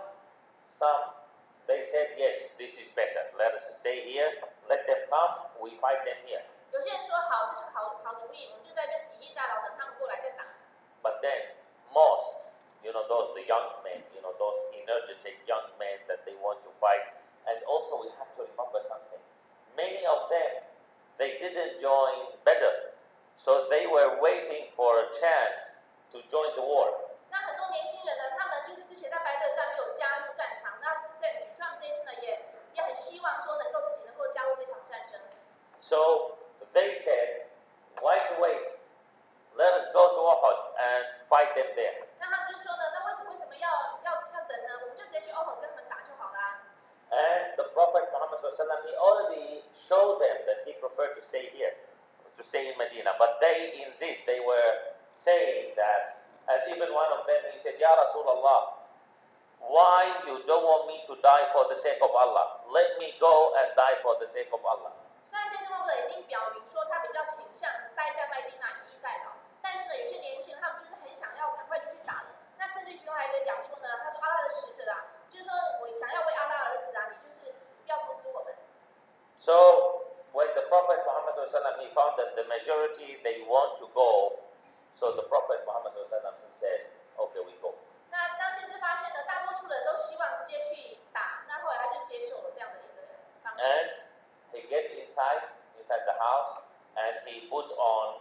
[SPEAKER 1] they said, yes, this is better. Let us stay here. Let them come. We fight them here.
[SPEAKER 2] 有些人说好，这是好主意，我们就在这以逸待劳，等他们过来再打。
[SPEAKER 1] But then most, the young men, those energetic young men that they want to fight. And also we have to remember something. Many of them, they didn't join Badr. So they were waiting for a chance to join the war.
[SPEAKER 2] 那很多年轻人呢，他们就是之前在白热战没有加入战场，那在举他们这一次呢，也很希望说自己能够加入这场战争。
[SPEAKER 1] So they said, why to wait? Let us go to Uhud and fight them there.
[SPEAKER 2] 那他们就说呢，那为什么要等呢？我们就直接去欧吼跟他们打就好啦。
[SPEAKER 1] And the Prophet Muhammad ﷺ, he already showed them that he preferred to stay here, to stay in Medina. But they insist, they were saying that, and even one of them, he said, Ya Rasulullah, why you don't want me to die for the sake of Allah? Let me go and die for the sake of Allah.
[SPEAKER 2] 虽然先知穆罕默德已经表明说他比较倾向待在麦地那以逸待劳，但是呢，有些年轻人他们就是很想要赶快就去打的。那甚至其中还有一个讲说呢，他说阿拉的使者啊，就是说我想要为阿拉而死啊，你就是不要阻止我们。
[SPEAKER 1] So when the Prophet Muhammad ﷺ, he found that the majority, they want to go, so the Prophet Muhammad ﷺ, he said, okay, we go.
[SPEAKER 2] 那当先知发现呢，大多数人都希望直接去打，那后来他就接受了这样的一个方式。
[SPEAKER 1] And he get inside the house, and he put on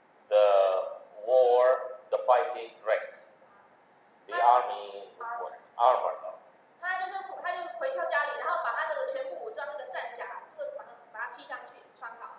[SPEAKER 1] the fighting dress, the army armor.
[SPEAKER 2] 他就回到家里，然后把他那个全副武装那个战甲，这个把它披上去，穿好。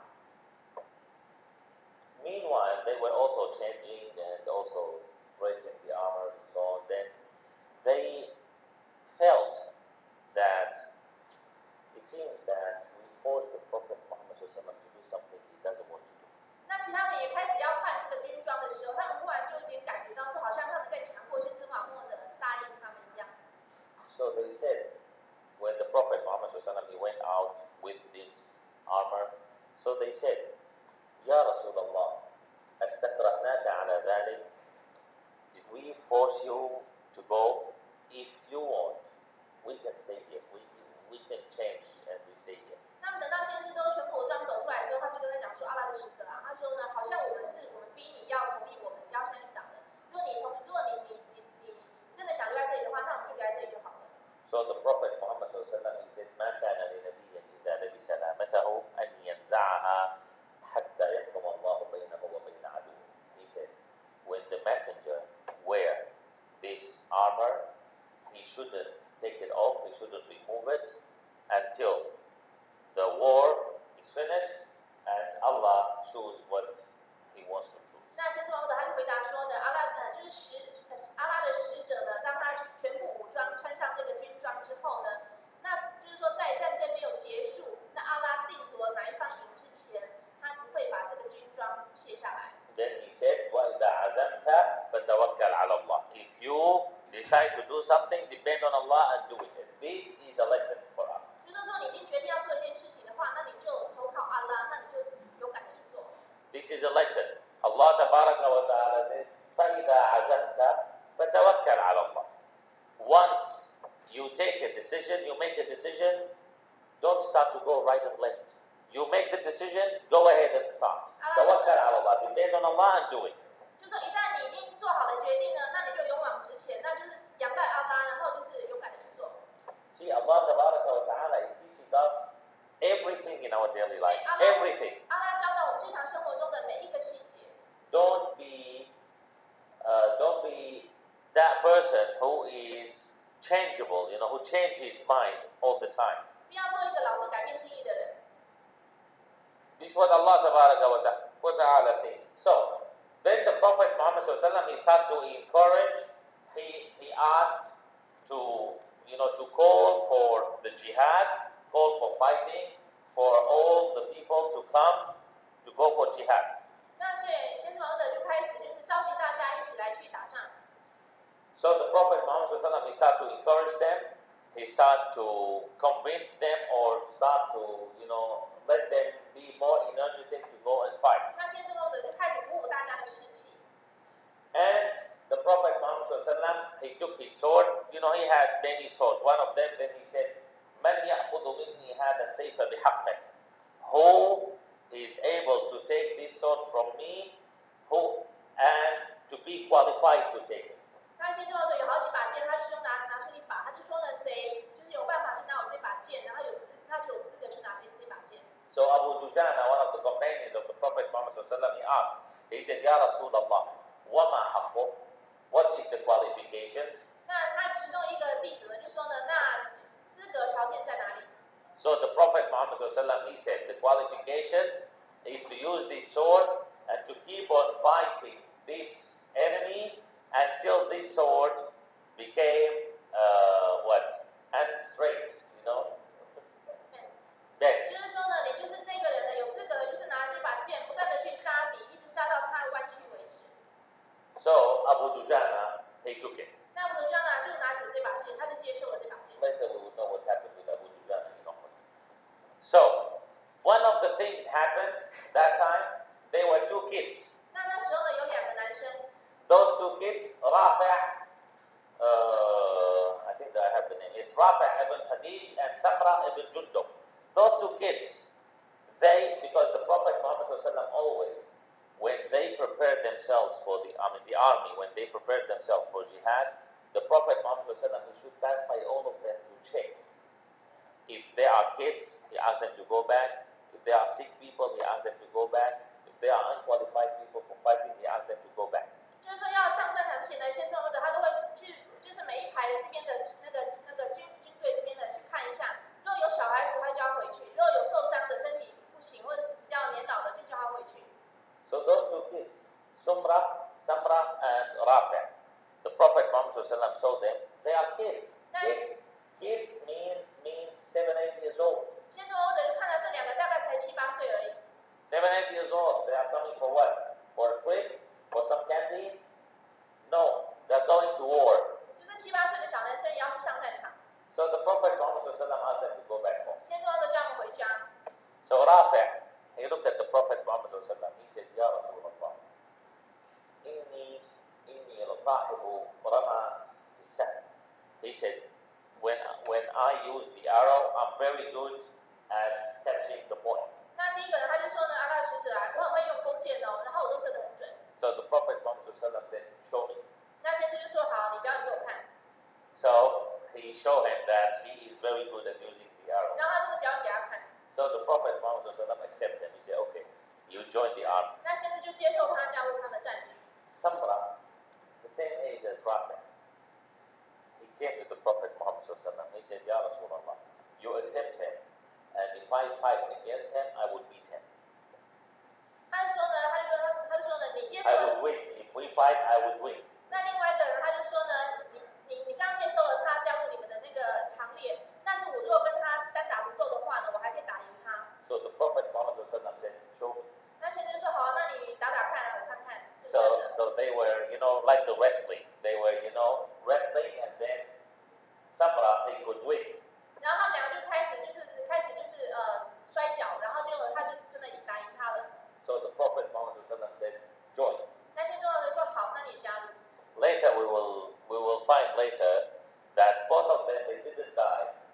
[SPEAKER 1] Meanwhile, they were also changing and also dressing the armor and so on. Then they felt that it seems that we forced the Prophet Muhammad ﷺ to do something he doesn't want to do.
[SPEAKER 2] 那其他人也开始要换这个军装的时候，他们忽然就有点感觉到说，好像他们在强迫先知穆罕默德答应他们一样。
[SPEAKER 1] So they said, when the Prophet Muhammad ﷺ, he went out with this armor, so they said, Ya Rasulullah, أستكرهناك على ذلك? Did we force you to go? If you want, we can stay here. We can change and we stay here.
[SPEAKER 2] 他们等到先知都全副武装走出来之后，他就跟他讲说，阿拉的使者啊，他说呢，好像我们逼你要同意我们不要现在去打的。如果你真的想留在这里的话，那我们就留在这里就好了。
[SPEAKER 1] So the Prophet Muhammad ﷺ, he said, ما كان لنبي إذا لبس سلامته أن ينزعها حتى يحكم الله بينه وبين عدوه. He said, when the messenger wear this armor, he shouldn't take it off, he shouldn't remove it until the war is finished and Allah choose what he wants to choose.
[SPEAKER 2] 那先知穆罕默德他就回答说呢，阿拉的使者呢，当他全副武装穿上这个军装之后呢，那就是说在战争没有结束，那阿拉定夺哪一方赢之前，他不会把这个军装卸下来。
[SPEAKER 1] Then he said, وَإِذَا عَزَمْتَ فَتَوَكَّلْ عَلَى اللَّهِ. If you decide to do something, depend on Allah and do it. This is a lesson for us.
[SPEAKER 2] 就是说你已经决定要
[SPEAKER 1] decision, you make a decision, don't start to go right and left. You make the decision, go ahead and start. Tawakkal ala Allah, depend on Allah and do it.
[SPEAKER 2] 就说一旦你已经做好了决定呢，那你就勇往直前，那就是仰赖阿拉，然后就是勇敢的去做。
[SPEAKER 1] See, Allah Tabaraka wa Ta'ala is teaching us everything in our daily life. Everything.
[SPEAKER 2] 阿拉教导我们日常生活中的每一个细节。
[SPEAKER 1] Don't be that person who is changeable, who changes his mind all the time.
[SPEAKER 2] 不要做一个老是改变心意的人。
[SPEAKER 1] This is what Allah wa Ta'ala says. So, then the Prophet Muhammad Sallallahu Alaihi Wasallam, he started to encourage, he asked to call for the jihad, call for fighting, for all the people to come to go for jihad.
[SPEAKER 2] 那所以先知王的就开始就是召集大家一起来去打仗。
[SPEAKER 1] So the Prophet Muhammad Sallallahu Alaihi Wasallam, he started to encourage them, he started to convince them or start to, let them be more energetic to go and fight.
[SPEAKER 2] 那先知王的就开始鼓舞大家的士气。
[SPEAKER 1] And the Prophet Muhammad Sallallahu Alaihi Wasallam, he took his sword. He had many swords. One of them, then he said, "Man ya'khudhu minni hada sayfa bihaqqih." Who is able to take this sword from me, and to be qualified to take it?
[SPEAKER 2] 那先知王的有好几把剑，他就说拿出一把，他就说呢，谁就是有办法去拿我这把剑，然后他就有资格去拿这把剑。
[SPEAKER 1] So Abu Dujana, one of the companions of the Prophet Muhammad Sallallahu Alaihi Wasallam, he asked, he said, "Ya Rasulullah, wama haqqu? What is the qualifications?"
[SPEAKER 2] 那他其中一个弟子呢，就说呢，那资格条件在哪里？
[SPEAKER 1] So the Prophet Muhammad Sallallahu Alaihi Wasallam, he said, the qualifications is to use this sword and to keep on fighting this enemy until this sword became and straight, bent.
[SPEAKER 2] 就是说呢，你就是这个人呢，有资格的就是拿这把剑，不断的去杀敌，一直杀到他弯曲为止。
[SPEAKER 1] So Abu Dujana, he took it.
[SPEAKER 2] 那我们就呢就拿起了这把剑，他就接受了这把剑。
[SPEAKER 1] Later we will know what happened with Abu Dujana. So one of the things happened that time. There were two kids.
[SPEAKER 2] 那时候呢有两个男生，
[SPEAKER 1] Those two kids, Rafi', I think that I have the name. It's Rafi' ibn Hadid and Samra ibn Jundub. Those two kids, because the Prophet Muhammad ﷺ always, when they prepared themselves for the army, when they prepared themselves for jihad, the Prophet Muhammad ﷺ should pass by all of them to check. If there are kids, he asked them to go back. If there are sick people, he asked them to go back. If there are unqualified people for fighting, he asked them to go back.
[SPEAKER 2] 就是说要上战场之前呢，先知王的他都会去，就是每一排的这边的那个军队这边的去看一下。如果有小孩子，他就要回去；如果有受伤的、身体不行或者是比较年老的，就叫他回去。
[SPEAKER 1] So those two kids, Samra and Rafi', the Prophet Muhammad ﷺ saw them. They are kids. Kids means 7, 8 years old.
[SPEAKER 2] 先知王的就看到这两个大概才7、8岁而已。
[SPEAKER 1] 7, 8 years old. They are coming for what? For a trip? For some candies? No, they are going to war.
[SPEAKER 2] 就是7、8岁的小男生也要去上战场。
[SPEAKER 1] So the Prophet Muhammad ﷺ asked them to go back home.
[SPEAKER 2] 先知王的叫他们回家。
[SPEAKER 1] So Rafi', he looked at the Prophet Muhammad ﷺ. He said, "Ya Rasulullah, inni lasahibu rama fi-sahm." He said, when I use the arrow, I'm very good at catching the point.
[SPEAKER 2] 那第一个呢，他就说呢，阿拉使者啊，我很会用弓箭哦，然后我都射得很准。
[SPEAKER 1] So the Prophet Muhammad ﷺ said, "Show me."
[SPEAKER 2] 那先知就说好，你表演给我看。
[SPEAKER 1] So he showed him that he is very good at using the arrow.
[SPEAKER 2] 然后他这个表演给他看。
[SPEAKER 1] So the Prophet Muhammad ﷺ accepted him. He said, "Okay, you join the army."
[SPEAKER 2] 那先知就接受他，加入他们战局。
[SPEAKER 1] Samra, the same age as Rafi', he came to the Prophet Muhammad ﷺ. He said, "Ya Rasulullah, you accept him, and if I fight against him, I would beat him.
[SPEAKER 2] 他就说呢，他就说呢，你接受
[SPEAKER 1] I
[SPEAKER 2] 了
[SPEAKER 1] would win. If we fight, I would win."
[SPEAKER 2] 那另外一个人他就说呢，你刚接受了他加入你们的那个行列，但是我如果跟他单打独斗的话呢，我还可以打赢他。
[SPEAKER 1] So the Prophet Muhammad ﷺ said, "Show me."
[SPEAKER 2] 那先知就说好，那你打打看，我看看是
[SPEAKER 1] So,
[SPEAKER 2] 真的。
[SPEAKER 1] so they were, like the wrestling. They were, wrestling, and then Samra, he could win.
[SPEAKER 2] 然后他们两个就开始摔跤，然后他就真的打赢他了。
[SPEAKER 1] So the Prophet Muhammad ﷺ said, "Join."
[SPEAKER 2] 那先知就说好，那你也加入。
[SPEAKER 1] Later we will find later that both of them, they didn't die.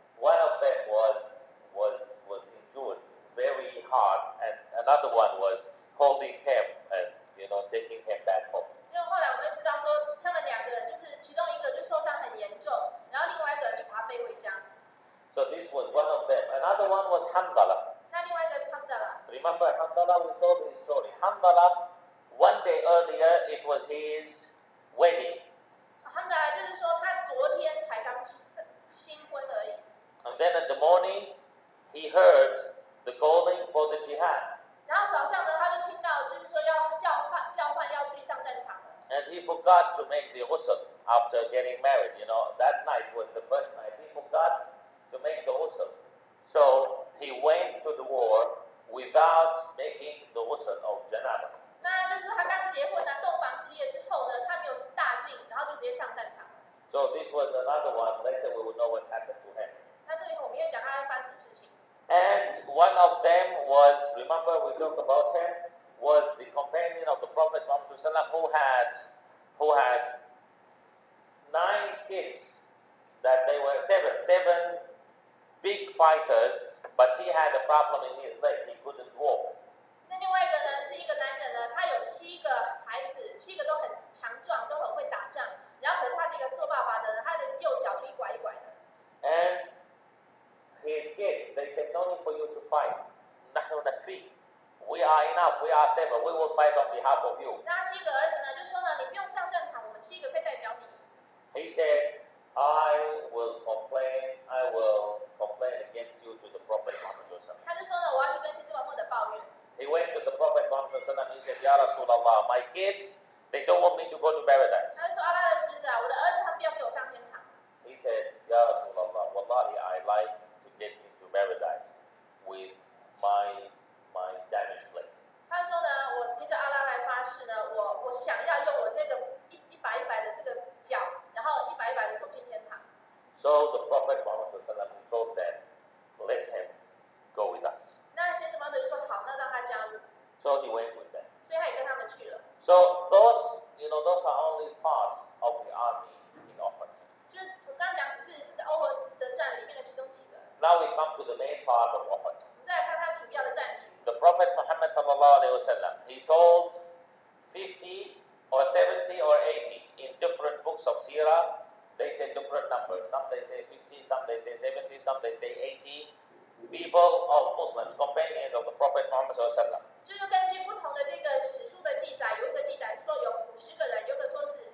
[SPEAKER 1] one was holding him and taking him back home.
[SPEAKER 2] 因为后来我们就知道说，他们两个人就是其中一个就受伤很严重，然后另外一个人就把他背回家。
[SPEAKER 1] So this was one of them. Another one was Handala.
[SPEAKER 2] 那另外一个是hamza了。
[SPEAKER 1] Remember Handala? We told his story. Handala, one day earlier, it was his wedding.
[SPEAKER 2] hamza 就是说他昨天才刚新婚而已。
[SPEAKER 1] And then in the morning, he heard the calling for the jihad.
[SPEAKER 2] 然后早上呢，他就听到就是说要叫唤要去上战场了。
[SPEAKER 1] And he forgot to make the ghusl after getting married. That night was the first night. He forgot to make the ghusl. So he went to the war without making the ghusl of janaba.
[SPEAKER 2] 那就是他刚结婚呢，洞房之夜之后呢，他没有大敬，然后就直接上战场。
[SPEAKER 1] So this was another one. Later we will know what happened to him.
[SPEAKER 2] 那这里我们会讲他发生什么事情。
[SPEAKER 1] And one of them was, remember we talked about him, was the companion of the Prophet Muhammad who had 9 kids, that they were seven big fighters, but he had a problem in his leg, he couldn't walk.
[SPEAKER 2] 那另外一个呢，是一个男人呢，他有7个孩子，7个都很强壮，都很会打仗。然后可是他这个做爸爸的，他的右脚就一拐一拐的。
[SPEAKER 1] And his kids, they said, no need for you to fight. نحن نكفيك. We are enough. We are 7. We will fight on behalf of you.
[SPEAKER 2] 那7个儿子呢，就说呢，你不用上战场，我们7个可以代表你。
[SPEAKER 1] He said, I will complain against you to the Prophet Muhammad.
[SPEAKER 2] 他就说呢，我要去跟先知穆罕默德抱怨。
[SPEAKER 1] He went to the Prophet Muhammad. He said, Ya Rasulullah, my kids, they don't want me to go to paradise.
[SPEAKER 2] 他就说阿拉的使者啊，我的儿子他们不要给我上天堂。
[SPEAKER 1] He said, Ya Rasulullah, Wallahi, I like to get into paradise with my damaged leg.
[SPEAKER 2] 他说呢，我凭着阿拉来发誓呢，我想要用我这个一摆的这个脚，然后一摆的走进天堂。
[SPEAKER 1] So the Prophet Muhammad told them, let him go with us.
[SPEAKER 2] 那先知穆罕默德就说好，那让他加入。
[SPEAKER 1] So he went with them.
[SPEAKER 2] 所以他也跟他们去了。
[SPEAKER 1] So those are only parts of the army in Uhud.
[SPEAKER 2] 就是我刚刚讲，只是这个欧俄的战里面的其中几个。
[SPEAKER 1] Now we come to the main part of Uhud.
[SPEAKER 2] 我们再来看他主要的战局。
[SPEAKER 1] The Prophet Muhammad sallallahu alaihi wasallam, he told 50 or 70 or 80 in different books of Sirah. They say different numbers. Some they say 50, some they say 70, some they say 80. People of Muslims, companions of the Prophet Muhammad sallallahu alaihi wasallam.
[SPEAKER 2] 就是根据不同的这个史书的记载，有一个记载说有50个人，有一个说是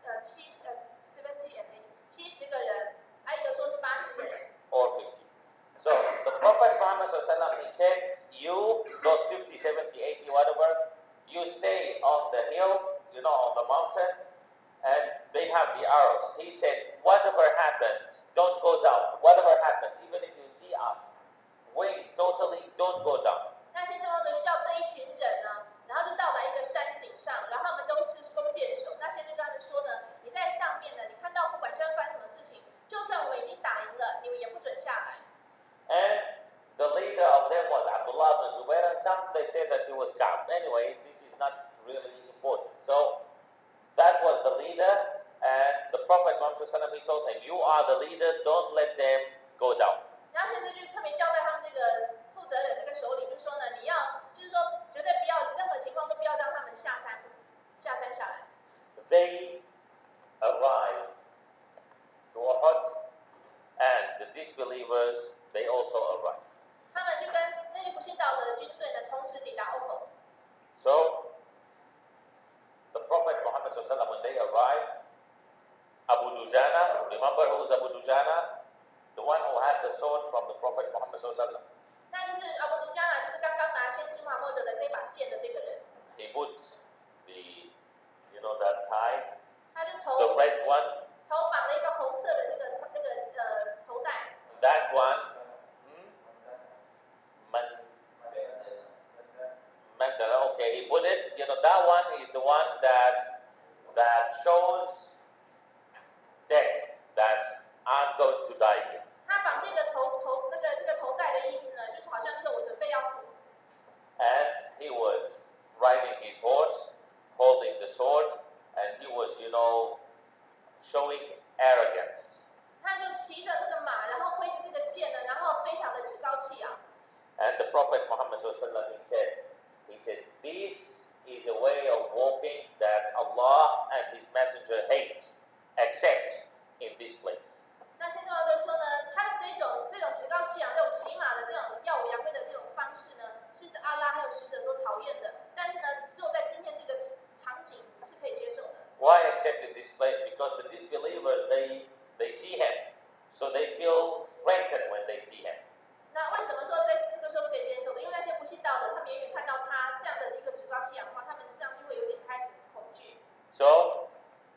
[SPEAKER 2] 70个人，还有一个说是80个人。
[SPEAKER 1] Or 50. So the Prophet Muhammad sallallahu alaihi wasallam, he said, you, those 50, 70, 80, whatever, you stay on the hill, on the mountain, and they have the arrows. He said, whatever happened, don't go down. Whatever happened, even if you see us, wait, totally don't go down.
[SPEAKER 2] 那先知穆罕默德叫这一群人呢，然后就到达一个山顶上，然后他们都是弓箭手。那先知跟他们说呢，你在上面呢，你看到不管现在发生什么事情，就算我们已经打赢了，你们也不准下来。
[SPEAKER 1] And the leader of them was Abdullah ibn Zubair, and some they say that he was Ka'b. Anyway, this is not really important. So that was the leader, and the Prophet Muhammad he told him, you are the leader, don't let them go down.
[SPEAKER 2] 然后先知就特别交代他们这个负责人这个首领，就说呢，你要就是说绝对不要任何情况都不要让他们下山下来。
[SPEAKER 1] They arrived to Uhud, and the disbelievers, they also arrived.
[SPEAKER 2] 他们就跟那些不信道的军队呢，同时抵达欧口。
[SPEAKER 1] So the Prophet Muhammad when they arrived, Abu Dujana, remember who's Abu Dujana? The one who had the sword from the Prophet Muhammad.
[SPEAKER 2] 那就是阿布杜加呢，就是刚刚拿先知穆罕默德的这把剑的这个人。
[SPEAKER 1] He put the, that tie,
[SPEAKER 2] 他就
[SPEAKER 1] the red one.
[SPEAKER 2] 头绑了一个红色的这个头带。
[SPEAKER 1] That one, Mandala. Okay, he put it. That one is the one that shows death. That I'm going to die here.
[SPEAKER 2] 他绑这个头带的意思呢，就是好像是我准备要赴死。
[SPEAKER 1] And he was riding his horse, holding the sword, and he was, showing arrogance.
[SPEAKER 2] 他就骑着这个马，然后挥着这个剑呢，然后非常的趾高气扬。
[SPEAKER 1] And the Prophet Muhammad he said, this is a way of walking that Allah and His Messenger hate, except in this place.
[SPEAKER 2] 那先重要的说呢，他的这种趾高气扬、这种骑马的这种耀武扬威的这种方式呢，是阿拉还有使者所讨厌的。但是呢，只有在今天这个场景是可以接受的。
[SPEAKER 1] Why except in this place? Because the disbelievers they see Him, so they feel threatened when they see Him.
[SPEAKER 2] 那为什么说在这个时候可以接受呢？因为那些不信道的，他们远远看到他这样的一个趾高气扬的话，他们实际上就会有点开始恐惧。
[SPEAKER 1] So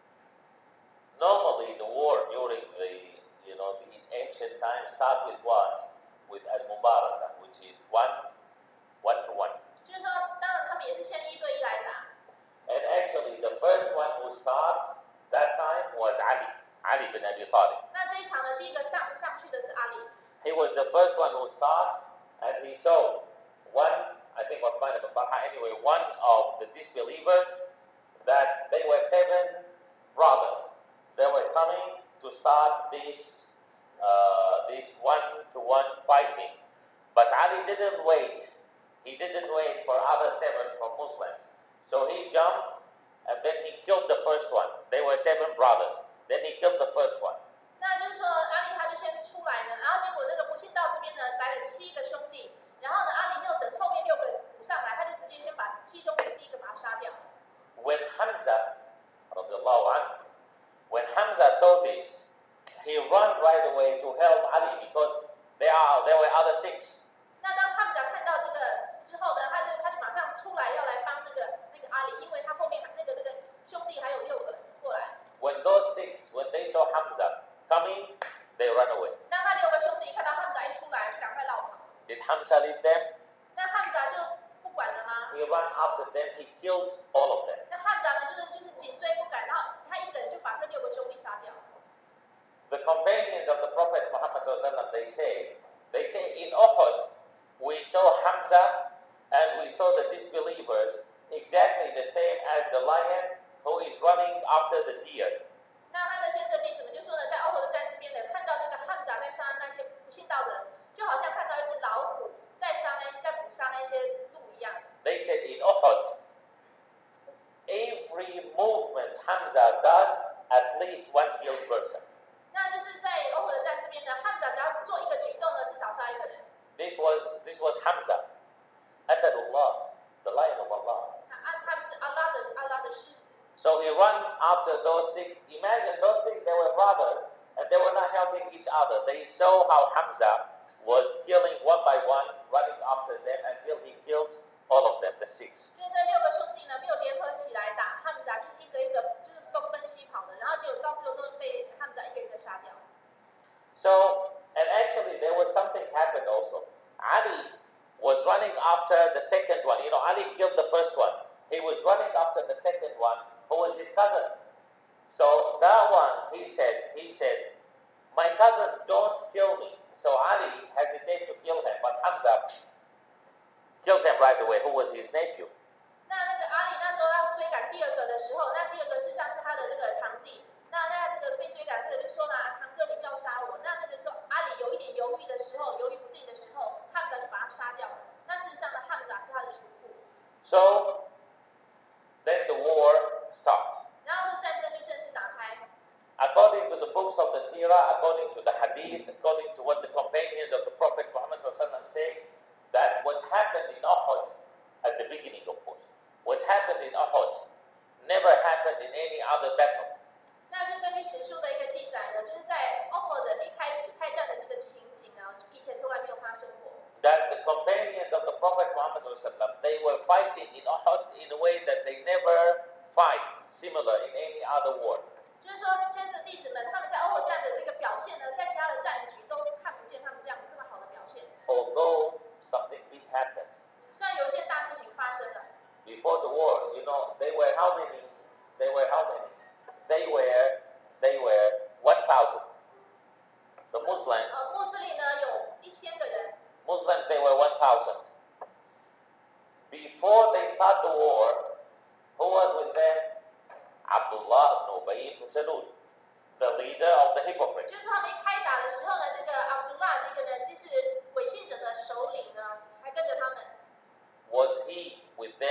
[SPEAKER 1] normally the war during the ancient times start with what? With al-mubarasa, which is one to one.
[SPEAKER 2] 就是说，当然他们也是先1对1来打。
[SPEAKER 1] And actually, the first one who started that time was Ali bin Abi Talib.
[SPEAKER 2] 那这一场呢，第一个上去的是阿里。
[SPEAKER 1] He was the first one who started, and he saw I think was kind of a Baha anyway, one of the disbelievers, that they were 7 brothers. They were coming to start this one-to-one fighting. But Ali didn't wait. He didn't wait for other 7 from Muslims. So he jumped and then he killed the first one. They were 7 brothers. Then he killed the first one.
[SPEAKER 2] 那就是说，阿里他就先出来了，然后结果那个不信道这边呢来了7个兄弟，然后呢阿里没有等后面6个补上来，他就直接先把7兄弟第一个把他杀掉。
[SPEAKER 1] When Hamza, radiallahu anhu, when Hamza saw this, he ran right away to help Ali because there were other 6.
[SPEAKER 2] 那当汉长看到这个之后呢，他就马上出来要来帮那个阿里，因为他后面那个兄弟还有6个过来。
[SPEAKER 1] When those 6, when they saw Hamza coming, they ran away.
[SPEAKER 2] 那他6个兄弟看到汉长一出来，就赶快绕跑。
[SPEAKER 1] Did Hamza leave them?
[SPEAKER 2] 那汉长就不管了吗？
[SPEAKER 1] He ran after them. He killed all of them.
[SPEAKER 2] 那汉长呢，就是紧追不赶，然后他一个人就把这6个兄弟杀掉。
[SPEAKER 1] The companions of the Prophet Muhammad sallallahu alaihi wasallam, they say in Uhud, we saw Hamza and we saw the disbelievers exactly the same as the lion who is running after the deer.
[SPEAKER 2] 那他的先知弟子们就说呢，在欧火的战这边呢，看到那个汉长在杀那些不信道的人，就好像看到一只老虎在捕杀那些鹿一样。
[SPEAKER 1] They said in Uhud, every movement Hamza does, at least 1 killed person.
[SPEAKER 2] 那就是在欧火的战这边呢，汉长只要做一个举动呢，至少杀1个人。
[SPEAKER 1] This was Hamza, Asadullah, the lion of Allah.
[SPEAKER 2] 他们是阿拉的狮子。
[SPEAKER 1] So he ran after those 6. Imagine those 6, they were brothers, and they were not helping each other. They saw how Hamza was killing one by one, running after them until he killed all of them, the 6.
[SPEAKER 2] 因为这6个兄弟呢，没有联合起来打汉长，就是一个一个就是东奔西跑的，然后到最后都被汉长一个一个杀掉。
[SPEAKER 1] So, and actually there was something happened also. Ali was running after the second one. Ali killed the first one. He was running after the second one, who was his cousin. So that one, he said, my cousin, don't kill me. So Ali hesitated to kill him, but Hamza killed him right away, who was his nephew.
[SPEAKER 2] 那个阿里那时候要追赶第2个的时候，那第2个实际上是他的这个堂弟。那这个被追赶，这个就说呢，堂哥你不要杀我。那个时候阿里有一点犹豫的时候，犹豫不定的时候，汉长就把他杀掉了。那事实上呢，汉长是他的叔父。
[SPEAKER 1] So then the war started.
[SPEAKER 2] 然后战争就正式打开。
[SPEAKER 1] According to the books of the Sirah, according to the Hadith, according to what the companions of the Prophet Muhammad say, that what happened in Uhud, at the beginning of course, what happened in Uhud never happened in any other battle.
[SPEAKER 2] 那就根据史书的一个记载呢，就是在欧火的一开始开战的这个情景呢，以前从来没有发生过。
[SPEAKER 1] That the companions of the Prophet Muhammad they were fighting in Uhud in a way that they never fight similar in any other war.
[SPEAKER 2] 就是说，先知弟子们他们在欧火战的这个表现呢，在其他的战局都看不见他们这么好的表现。
[SPEAKER 1] Although something big happened.
[SPEAKER 2] 虽然有一件大事情发生了。
[SPEAKER 1] Before the war, they were how many? They were 1,000. The Muslims.
[SPEAKER 2] 穆斯林呢有1000个人。
[SPEAKER 1] Muslims, they were 1,000. Before they start the war, who was with them? Abdullah ibn Ubay ibn Salul, the leader of the hypocrites.
[SPEAKER 2] 就是他们一开打的时候呢，这个阿卜杜拉这个呢，就是伪信者的首领呢，还跟着他们。
[SPEAKER 1] Was he with them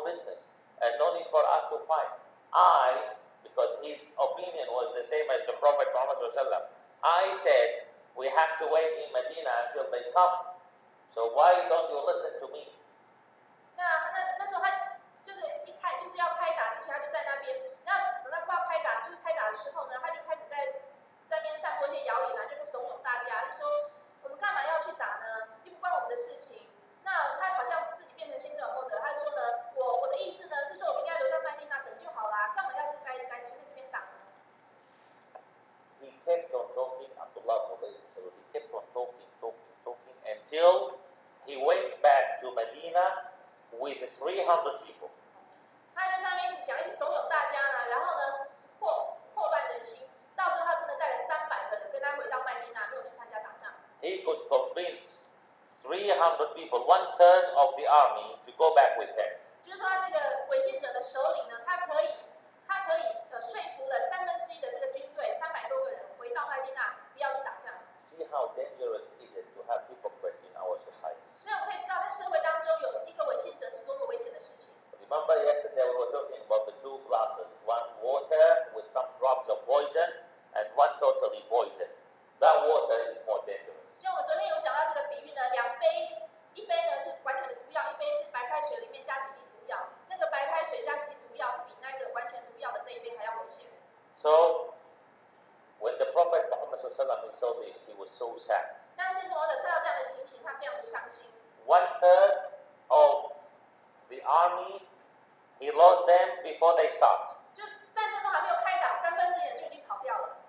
[SPEAKER 1] business, and no need for us to fight. Because his opinion was the same as the Prophet Muhammad SAW, I said, we have to wait in Medina until they come. So why don't you listen to me?
[SPEAKER 2] 那时候他就是就是要开打之前，他就在那边。那等到快要开打，就是开打的时候呢，他就开始在那边散播一些谣言啊，就是怂恿大家，就说我们干嘛要去打呢？又不关我们的事情。那他好像自己变成先知某德，他就说呢，我的意思呢是说，我们应该留在麦地那等就好啦，干嘛要来前面这边打呢？
[SPEAKER 1] He kept on talking, Abdullah he kept on talking until he went back to Medina with 300 people.
[SPEAKER 2] 他在那边一直讲，一直怂恿大家呢，然后呢破乱人心，到最后他真的带了300个人跟他回到麦地那，没有去参加打仗。
[SPEAKER 1] He could convince 300 people, 1/3 of the army, to go back with him.
[SPEAKER 2] 就是说，这个违信者的首领呢，他可以说服了1/3的这个军队300多个人回到麦地那，不要去打仗。
[SPEAKER 1] See how dangerous is it to have hypocrite in our society?
[SPEAKER 2] 所以我们可以知道，在社会当中有一个违信者是多么危险的事情。
[SPEAKER 1] Remember yesterday we were talking about the 2 glasses, one water with some drops of poison and one totally poison. That water is more dangerous.
[SPEAKER 2] 就我们昨天有讲到这个比喻呢，2杯，一杯呢是完全的毒药，一杯是白开水里面加几滴毒药。那个白开水加几滴毒药是比那个完全毒药的这一杯还要危险。
[SPEAKER 1] So when the Prophet Muhammad he saw this, he was so sad.
[SPEAKER 2] 当先知某德看到这样的情形，他非常的伤心。
[SPEAKER 1] 1/3 of the army, he lost them before they start.
[SPEAKER 2] 就战争都还没有开打，1/3人就已经跑掉了。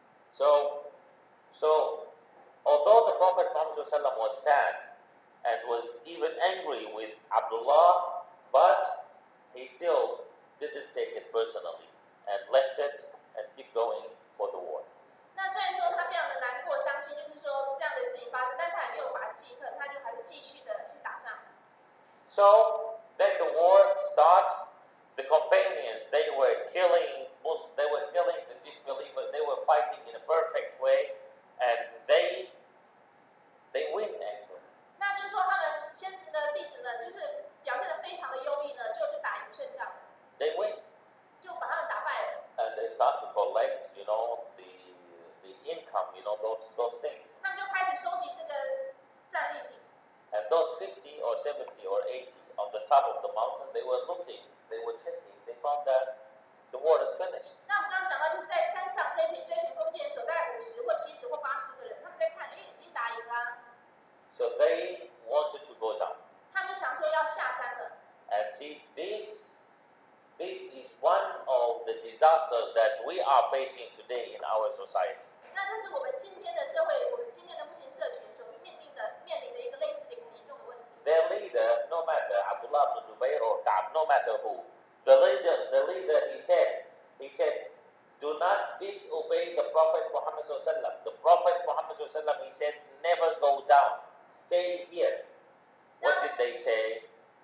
[SPEAKER 1] So although the Prophet Muhammad was sad and was even angry with Abdullah, but he still didn't take it personally and left it and keep going for the war.
[SPEAKER 2] 那虽然说他非常的难过、伤心，就是说这样的事情发生，但是他也没有把它记恨，他就还是继续的去打仗。
[SPEAKER 1] So then the war started. The companions, they were killing the disbelievers. They were fighting in a perfect way, and they win actually.
[SPEAKER 2] 那就是说，他们先知的弟子们就是表现得非常的优异呢，就打赢胜仗，
[SPEAKER 1] They win,
[SPEAKER 2] 就把他们打败了。
[SPEAKER 1] and they start to collect, the income, those things.
[SPEAKER 2] 他们就开始收集这个战利品。
[SPEAKER 1] And those 50 or 70 or 80 on the top of the mountain, they were looking, they were checking, they found that the war is finished.
[SPEAKER 2] 那我们刚刚讲到，就是在山上这群弓箭手，大概50或70或80个人，他们在看，因为已经打赢了，
[SPEAKER 1] So they wanted to go down.
[SPEAKER 2] 他们想说要下山了。
[SPEAKER 1] And see, this is one of the disasters that we are facing today in our society.
[SPEAKER 2] 那这是我们今天的社会，我们今天的目前社群所面临的一个类似的一个严重的问题。
[SPEAKER 1] Their leader, no matter Abdullah ibn Zubayr or Ka'b, no matter who, the leader, he said, do not disobey the Prophet Muhammad SAW. The Prophet Muhammad SAW, he said, never go down, stay here. What did they say?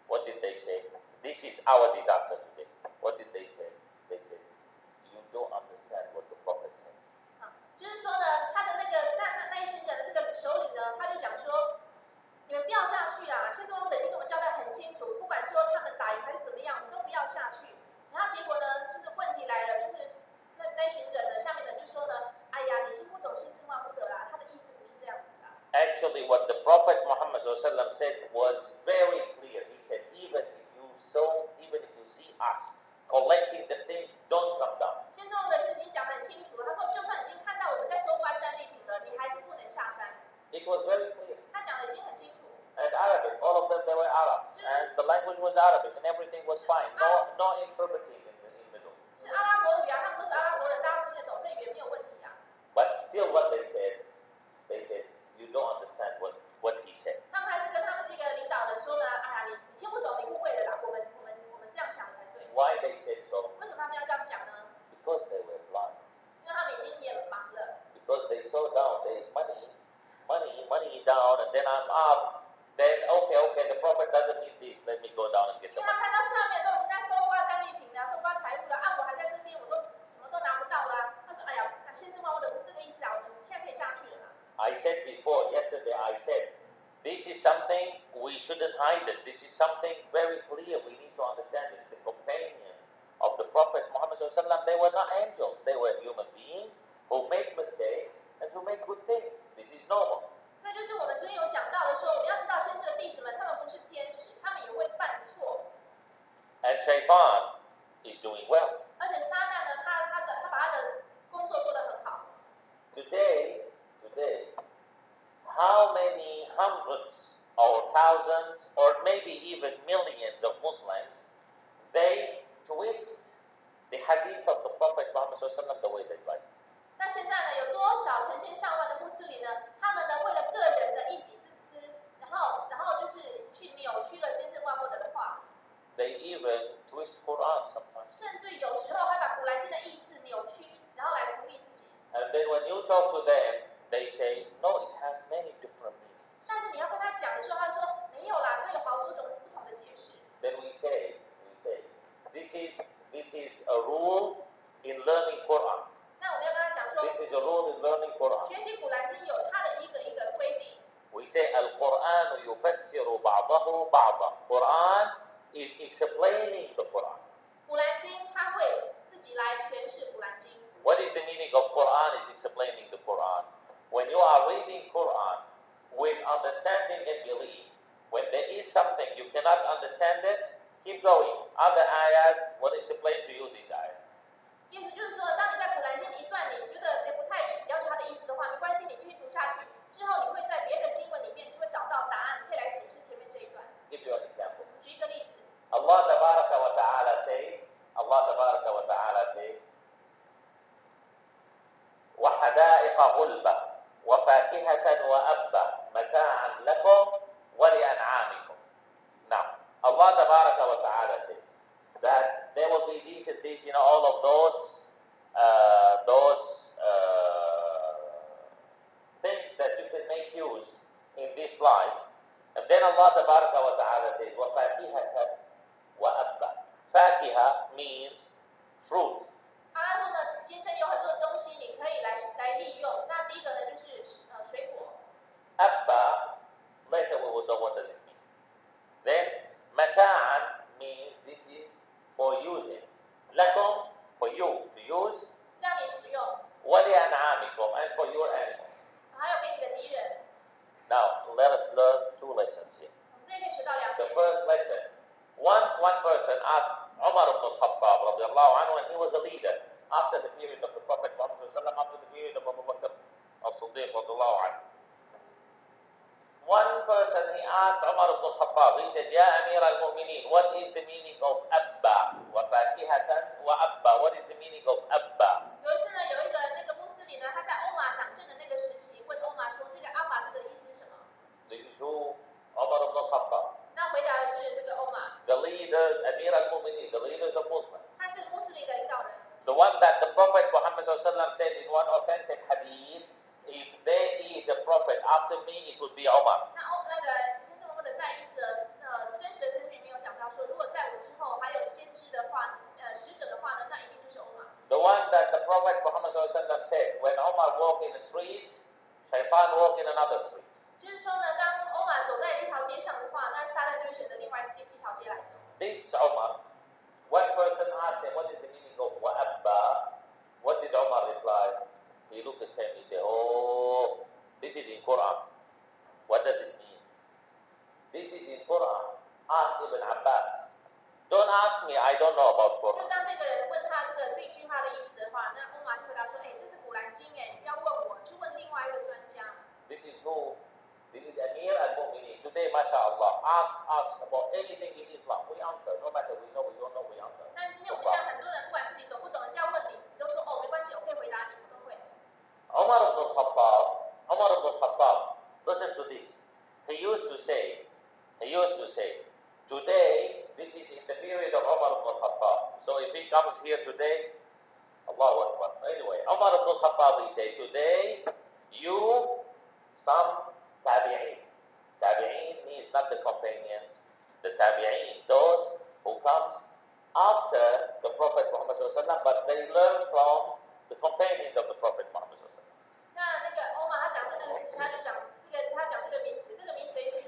[SPEAKER 1] This is our disaster today. What did they say? They said, you don't understand what the Prophet said.
[SPEAKER 2] 就是说呢，他的那一群人的这个首领呢，他就讲说，你们不要下去啊！现在我们已经跟我们交代很清楚，不管说他们打赢还是怎么样，你都不要下去。然后结果呢，就是问题来了，就是那一群人呢，下面的就说呢，哎呀，你听不懂先知万不得啦，他的意思不是这样子的。
[SPEAKER 1] Actually, what the Prophet Muhammad SAW said was very clear. He said, even if you see us collecting the things, don't come down.
[SPEAKER 2] 先知我们的事情讲得很清楚了，他说，就算已经看到我们在收刮战利品了，你还是不能下山。
[SPEAKER 1] It was very clear.
[SPEAKER 2] 他讲的已经很清楚。
[SPEAKER 1] And Arabic, all of them, they were Arabs. And the language was Arabic and everything was fine. No interpreting in the middle.
[SPEAKER 2] 是阿拉伯语啊，他们都是阿拉伯人，大家听得懂，这语言没有问题啊。
[SPEAKER 1] But still what they said, you don't understand what he said.
[SPEAKER 2] 他们还是跟他们这个领导人说呢，哎呀，你听不懂，你误会了啦，我们这样想才对。
[SPEAKER 1] Why they said so?
[SPEAKER 2] 为什么他们要这样讲呢？
[SPEAKER 1] Because they were blind.
[SPEAKER 2] 因为他们已经眼盲了。
[SPEAKER 1] Because they saw down, there is money down, and then I'm up. Then, okay, the Prophet doesn't need this. Let me go down and get
[SPEAKER 2] 因
[SPEAKER 1] the
[SPEAKER 2] 为他
[SPEAKER 1] money.
[SPEAKER 2] 看到下面都已经在收刮战利品了，收刮财物了，啊，我还在这边，我都什么都拿不到啦。他说，哎呀，先知万物的不是这个意思啊，我们现在可以下去了啦。
[SPEAKER 1] I said before, yesterday I said, This is something we shouldn't hide it. This is something very clear. We need to understand it. The companions of the Prophet Muhammad ﷺ, they were not angels. They were human beings who make mistakes and who make good things. This is normal.
[SPEAKER 2] 这就是我们昨天有讲到的说，我们要知道先知的弟子们，他们不是天使，他们也会犯错。
[SPEAKER 1] And Shaitan is doing well.
[SPEAKER 2] 而且撒旦呢，他把他的工作做得很好。
[SPEAKER 1] Today, how many hundreds or thousands or maybe even millions of Muslims, they twist the hadith of the Prophet Muhammad ﷺ the way they like.
[SPEAKER 2] 那现在呢，有多少成千上万的穆斯林呢？他们呢，为了个人的一己之私，然后就是去扭曲了先知万获得的话。
[SPEAKER 1] They even twist Quran sometimes.
[SPEAKER 2] 甚至有时候还把古兰经的意思扭曲，然后来图利自己。
[SPEAKER 1] And then when you talk to them, they say, no, it has many different meanings.
[SPEAKER 2] 但是你要跟他讲的时候，他说没有啦，它有好多种不同的解释。
[SPEAKER 1] Then we say, this is a rule in learning Quran.
[SPEAKER 2] 那我们要跟他讲说，
[SPEAKER 1] This is a rule in learning Quran.
[SPEAKER 2] 学习古兰经有它的一个规定。
[SPEAKER 1] We say Al-Quran يفسر بعضه بعضا. Quran is explaining the Quran.
[SPEAKER 2] 古兰经它会自己来诠释古兰经。
[SPEAKER 1] What is the meaning of Quran is explaining the Quran. When you are reading Quran with understanding and belief, when there is something you cannot understand it, keep going. Other ayahs will explain to you this ayah.
[SPEAKER 2] 意思就是说，当你在古兰经一段你觉得不太了解它的意思的话，没关系，你继续读下去，之后你会在别的经文里面就会找到答案，可以来解释前面这一段。
[SPEAKER 1] Give you an example.
[SPEAKER 2] 举一个例子，
[SPEAKER 1] Allah Tabaraka wa Ta'ala says, وحدائق غلبة وفاكهة وأبا متاعا لكم ولأنعامكم. Now, Allah Tabaraka wa Ta'ala says that there will be this and this, all of those things that you can make use in this life. And then Allah Tabaraka wa Ta'ala says, وَفَاكِهَةً وَأَبَّا. Fakiha means fruit.
[SPEAKER 2] 阿拉说呢，今生有很多的东西你可以来利用。那第一个呢就是水果。
[SPEAKER 1] Abba, later we will know what does it mean. Then mata'an means this is for using. Lakum, for you to use.
[SPEAKER 2] 让你使用，
[SPEAKER 1] وَلِأَنْعَامِكُمْ, and for your animals.
[SPEAKER 2] 还有给你的敌人。
[SPEAKER 1] Now, let us learn two lessons here.
[SPEAKER 2] 我们这里可以学到两
[SPEAKER 1] The
[SPEAKER 2] 点。
[SPEAKER 1] first lesson, once one person asked Umar ibn al-Khattab radiallahu anhu, when he was a leader after the period of the Prophet Muhammad sallallahu after the period of Abu Bakr as-Siddiq radiallahu anhu. One person, he asked Umar ibn al-Khattab, he said, Ya Amir al-Mu'mineen, what is the meaning of Abba? Wa fakihatan wa Abba. What is the meaning of Abba?
[SPEAKER 2] 有一次呢，有一个那个穆斯林呢，他在欧玛掌政的那个时期，问欧玛说：“这个阿法这个意思是什么
[SPEAKER 1] This is who? Umar ibn al-Khattab. ？”
[SPEAKER 2] 那回答的是这个欧玛，
[SPEAKER 1] The leaders, Amir al-Mu'mineen, the leaders of Muslims.
[SPEAKER 2] 他是穆斯林的领导人。
[SPEAKER 1] The one that the Prophet Muhammad sallallahu said in one authentic hadith, if there is a prophet after me, it would be Umar.
[SPEAKER 2] 那个先知们的在一则真实的圣经里面有讲到说，如果在我之后还有先知的话，使者的话呢，那一定就是欧玛。
[SPEAKER 1] The one that the Prophet Muhammad sallallahu said, when Umar walked in a street, Shaitan walked in another street.
[SPEAKER 2] 就是说呢，当欧玛走在一条街上的话，那撒旦就会选择另外一条街来走。
[SPEAKER 1] This Umar, one person asked him, what is the meaning of Wa'abba? What did Umar reply? He looked at him, he said, oh, this is in Quran. What does it mean? This is in Quran. Ask Ibn Abbas. Don't ask me, I don't know about
[SPEAKER 2] 就
[SPEAKER 1] Quran.
[SPEAKER 2] 当这个人问他这句话的意思的话，那欧玛就回答说：“哎，这是古兰经哎，你不要问我，去问另外一个专家。”
[SPEAKER 1] This is who? This is Amir al-Mu'mineen. Today, mashallah, ask us about anything in Islam. We answer. No matter we know, we don't know, we answer.
[SPEAKER 2] 但今天我们现在很多人不管自己懂不懂，人家问你，你都说哦没关系，我可以回答你，我都会。
[SPEAKER 1] Umar ibn al-Khattab, listen to this. He used to say, today, this is in the period of Umar ibn al-Khattab. So if he comes here today, Allahu Akbar. Anyway, Umar ibn al-Khattab, he said, today, you, some tabi'een. Tabi'een means not the companions. The tabi'een, those who comes after the Prophet Muhammad sallallahu but they learn from the companions of the Prophet Muhammad sallallahu
[SPEAKER 2] 那个欧玛他讲这个事情，他就讲这个，他讲这个名词，这个名词的意思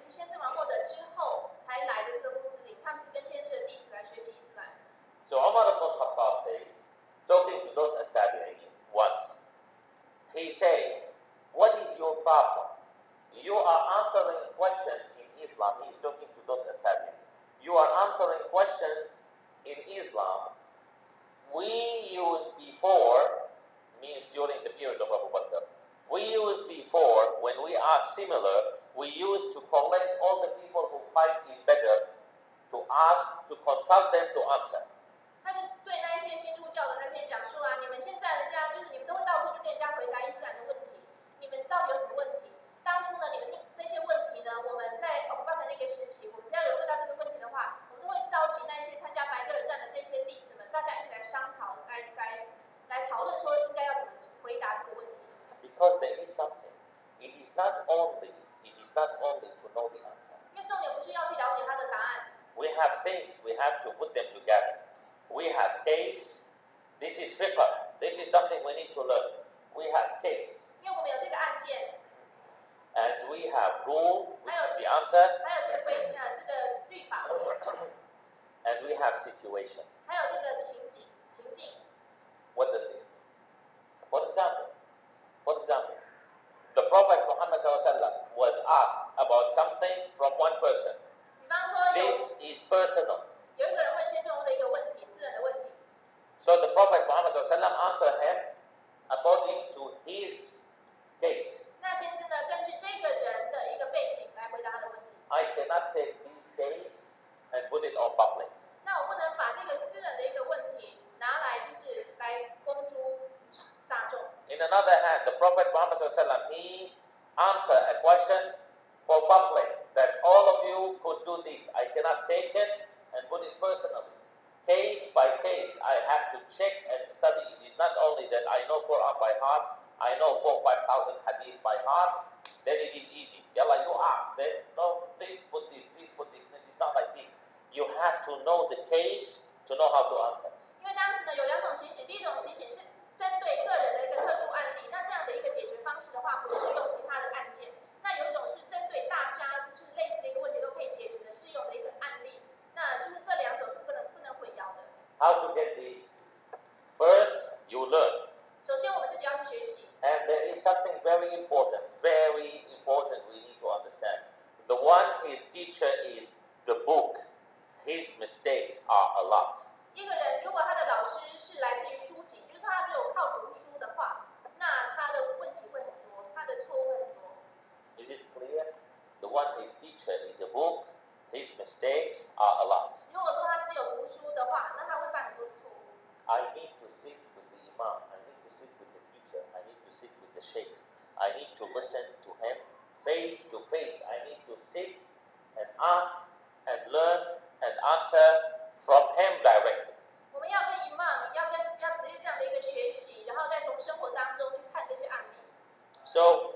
[SPEAKER 1] problem. You are answering questions in Islam. He is talking to those Attabi'in. You are answering questions in Islam we used before, means during the period of Abu Bakr. We used before, when we are similar, we used to collect all the people who fight in Badr to ask, to consult them to answer.
[SPEAKER 2] 他就对那一些新入教的那些讲说啊，你们现在人家就是你们都会到处去跟人家回答伊斯兰的问题，你们到底有什么问题？当初呢，你们这些问题呢，我们在阿布巴克那个时期，我们只要有问到这个问题的话，我们都会召集那些参加白勒战的这些弟子们，大家一起来商讨，来讨论说应该要怎么回答这个问题。
[SPEAKER 1] Because there is something. It is not only to know the answer.
[SPEAKER 2] 因为重点不是要去了解他的答案。
[SPEAKER 1] We have things, we have to put them together. We have case. This is fiqh. This is something we need to learn. We have case.
[SPEAKER 2] 因为我们有这个案件。
[SPEAKER 1] And we have rule, which is the answer.
[SPEAKER 2] 还有这个律法。
[SPEAKER 1] And we have situation.
[SPEAKER 2] 还有这个情境。
[SPEAKER 1] What does this mean? For example, the Prophet Muhammad was asked about something from one person.
[SPEAKER 2] 比方说
[SPEAKER 1] This is personal.
[SPEAKER 2] 有一个人问先知的一个问题，私人的问题。
[SPEAKER 1] So the Prophet Muhammad answered him according to his case.
[SPEAKER 2] 那先知呢，根据这个人的一个背景来回答他的问题。
[SPEAKER 1] I cannot take this case and put it on public.
[SPEAKER 2] 那我不能把这个私人的一个问题拿来，就是来公诸大众。
[SPEAKER 1] In another hand, the Prophet Muhammad he answered a question for public that all of you could do this. I cannot take it and put it personally. Case by case, I have to check and study. It is not only that I know Quran by heart, I know 4,000-5,000 hadith by heart, then it is easy. Yalla, you ask, then no, please put this. It's not like this. You have to know the case to know how to answer.
[SPEAKER 2] 因为当时呢有两种情形，第一种情形是针对个人的一个特殊案例，那这样的一个解决方式的话，不适用其他的案件。那有一种是针对大家，就是类似的一个问题都可以解决的适用的一个案例。那就是这两种是不能混淆的。
[SPEAKER 1] How to get this? First, you learn.
[SPEAKER 2] 首先，我们自己要去学习。
[SPEAKER 1] And there is something very important we need to understand. The one his teacher is the book. His mistakes are a lot.
[SPEAKER 2] 一个人如果他的老师是来自于书籍，就是他只有靠读书的话，那他的问题会很多，他的错误会很多。
[SPEAKER 1] Is it clear? The one his teacher is a book. His mistakes are a lot.
[SPEAKER 2] 如果说他只有读书的话，那他会犯很多的错误。
[SPEAKER 1] I need to sit with the imam. I need to sit with the teacher. I need to sit with the sheikh. I need to listen to him face to face. I need to sit and ask and learn and answer from him directly.
[SPEAKER 2] 我们要跟imam要直接这样的一个学习，然后再从生活当中去看这些案例。
[SPEAKER 1] So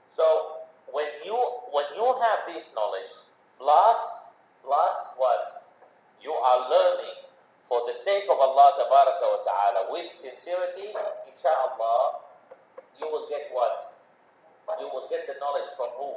[SPEAKER 1] when you have this knowledge, plus what you are learning for the sake of Allah Tabaraka wa Ta'ala with sincerity, inshallah, you will get what? You will get the knowledge from who?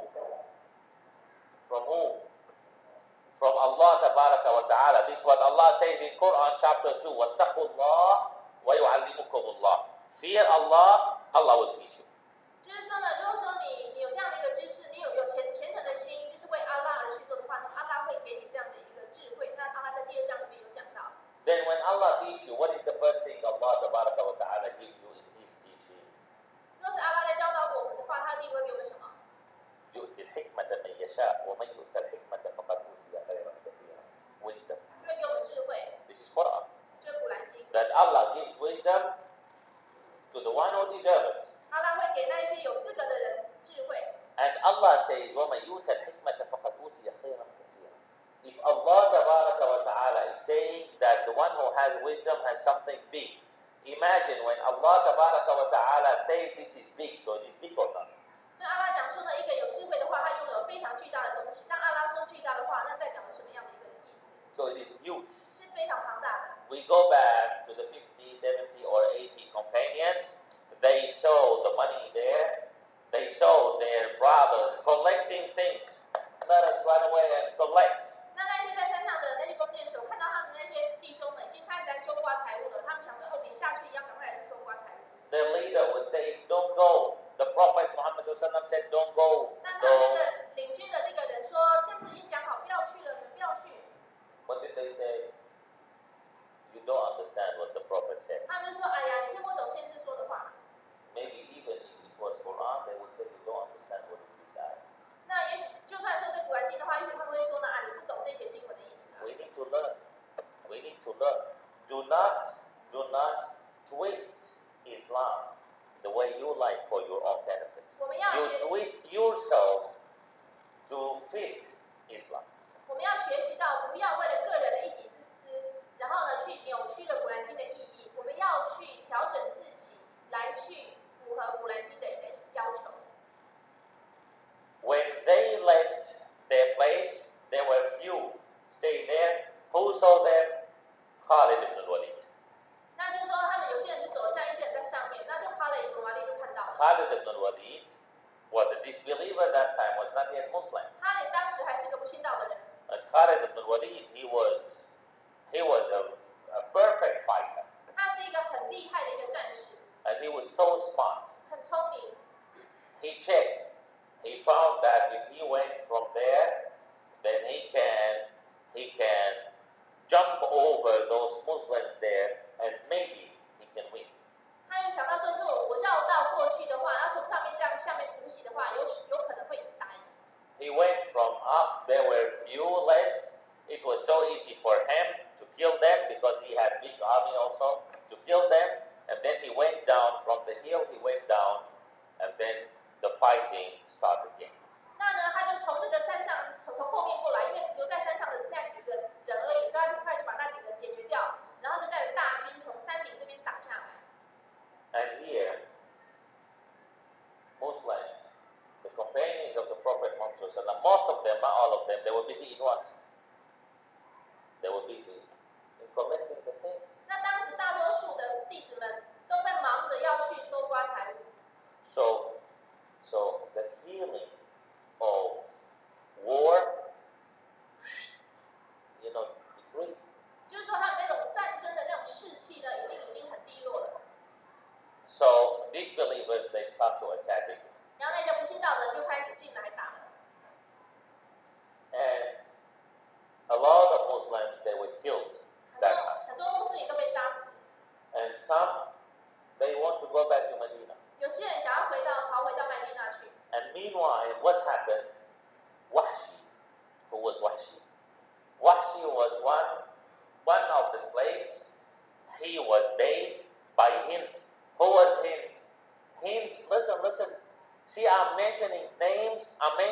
[SPEAKER 1] From who? From Allah Tabaraka wa Ta'ala. This is what Allah says in Quran chapter 2. وَاتَّقُوا اللَّهَ وَيُعَلِّمُكُمُ اللَّهِ. Fear Allah, Allah will teach you.
[SPEAKER 2] 就是说呢，如果说你有这样的一个知识，你有虔诚的心，就是为阿拉而去做的话，那阿拉会给你这样的一个智慧。那阿拉在第2章里面有讲到。
[SPEAKER 1] Then when Allah teach you, what is the first thing Allah Tabaraka wa Ta'ala gives you in His teaching?
[SPEAKER 2] 若是阿拉在教导我们的话，他第一个会给我们什么？
[SPEAKER 1] يؤتي الحكمة من يشاء ومن يؤت الحكمة فقد أوتي خيرا كثيرا. Wisdom.
[SPEAKER 2] 会给我们智慧。
[SPEAKER 1] This is Quran.
[SPEAKER 2] 这是古兰经。
[SPEAKER 1] That Allah gives wisdom to the one who deserves it.
[SPEAKER 2] 阿拉会给那一些有资格的人智慧。
[SPEAKER 1] And Allah says, وَمَنْ يُؤْتَ الْحِكْمَةَ فَقَدْ أُوتِيَ خَيْرًا كَثِيرًا. If Allah Tabaraka wa Ta'ala is saying that the one who has wisdom has something big, imagine when Allah Tabaraka wa Ta'ala says this is big, so it is big or not?
[SPEAKER 2] 所以阿拉讲出呢，一个有智慧的话，他拥有非常巨大的东西。当阿拉说巨大的话，那代表了什么样的一个意思？
[SPEAKER 1] So it is huge.
[SPEAKER 2] 是非常庞大的。
[SPEAKER 1] We go back to the 50, 70 or 80 companions. They saw the money there. They saw their brothers collecting things. Let us run away and collect.
[SPEAKER 2] 那些在山上的那些弓箭手，看到他们那些弟兄们已经开始在收刮财物了，他们想说，哦，你下去要赶快来去收刮财物。
[SPEAKER 1] The leader was saying, don't go. The Prophet Muhammad said, "Don't go."
[SPEAKER 2] 那他那个领军的这个人说，先知已经讲好不要去了，你们不要去。
[SPEAKER 1] What did they say? You don't understand what the prophet said.
[SPEAKER 2] 他们就说，哎呀，你听不懂先知说的话。
[SPEAKER 1] Maybe even if it was Quran, they would say you don't understand what is this ayah.
[SPEAKER 2] 那也许就算说这古兰经的话，也许他们会说呢，啊，你不懂这节经文的意思啊。
[SPEAKER 1] We need to learn. We need to learn. Do not twist Islam the way you like for your own benefits.
[SPEAKER 2] 我们要
[SPEAKER 1] You
[SPEAKER 2] 学，
[SPEAKER 1] twist yourself to fit Islam.
[SPEAKER 2] 我们要学习到不要为了个人的一己之私，然后呢去扭曲了古兰经的意义。我们要去调整自己，来去符合古兰经的一个要求。
[SPEAKER 1] When they left their place, there were few staying there. Who saw them? Khalid ibn al-Walid.
[SPEAKER 2] 那就是说，他们有些人就走了上，一些人在上面，那就哈雷ibn Walid就看到了。
[SPEAKER 1] Khalid ibn al-Walid was a disbeliever at that time, was not yet Muslim.
[SPEAKER 2] 哈雷当时还是个不信道的人，
[SPEAKER 1] But Khalid ibn al-Walid, he was a perfect fighter,
[SPEAKER 2] 他是一个很厉害的一个战士，
[SPEAKER 1] and he was so smart.
[SPEAKER 2] 很聪明。
[SPEAKER 1] He checked. He found that if he went from there, then he can jump over those Muslims there, and maybe he can win.
[SPEAKER 2] 他又想到说，如果我绕道过去的话，然后从上面这样下面突袭的话，有可能会打赢。
[SPEAKER 1] He went from up, there were few left. It was so easy for him to kill them because he had big army also to kill them. And then he went down from the hill, he went down, and then the fighting started again.
[SPEAKER 2] 那呢，他就从这个山上，从后面过来，因为留在山上的只剩下几个人而已，所以他就快就把那几个人解决掉，然后就带着大军从山顶这边打下来。
[SPEAKER 1] And here, Muslims, the companions of the Prophet Muhammad, most of them, not all of them, they were busy in what? They were busy in collecting the things.
[SPEAKER 2] 那当时大多数的弟子们都在忙着要去搜刮财物，
[SPEAKER 1] So the feeling of war, decreased.
[SPEAKER 2] 就是说他们那种战争的那种士气呢，已经很低落了。
[SPEAKER 1] So these believers, they start to attack it.
[SPEAKER 2] 然后那些不信道的就开始进来打了，
[SPEAKER 1] And a lot of Muslims, they were killed
[SPEAKER 2] 很
[SPEAKER 1] that
[SPEAKER 2] 多
[SPEAKER 1] time.
[SPEAKER 2] 很多穆斯林都被杀死，
[SPEAKER 1] And some, they want to go back to Medina.
[SPEAKER 2] 有些人想要逃回到麦地那去。
[SPEAKER 1] And meanwhile, what happened? Wahshi, who was Wahshi? Wahshi was one of the slaves. He was made by Hind. Who was Hind? Hind, listen. See, I'm mentioning names.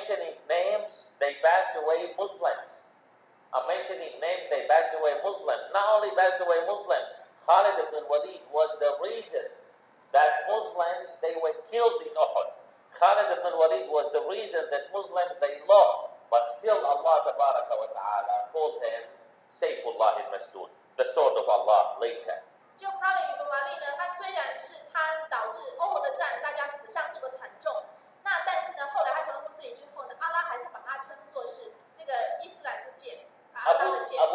[SPEAKER 1] They passed away Muslims. I'm mentioning names. They passed away Muslims. Not only passed away Muslims, Khalid ibn Walid was the reason that Muslims, they were killed in Uhud. Khalid ibn Walid was the reason that Muslims, they lost. But still Allah Tabaraka wa Ta'ala called him Sayfullah al-Masloul, the sword of Allah later.
[SPEAKER 2] 就哈雷与瓦利呢，他虽然是他导致欧火的战大家死伤这么惨重，那但是呢，后来他成为穆斯林之后呢，阿拉还是把他称作是这个伊斯兰之剑，阿拉的剑。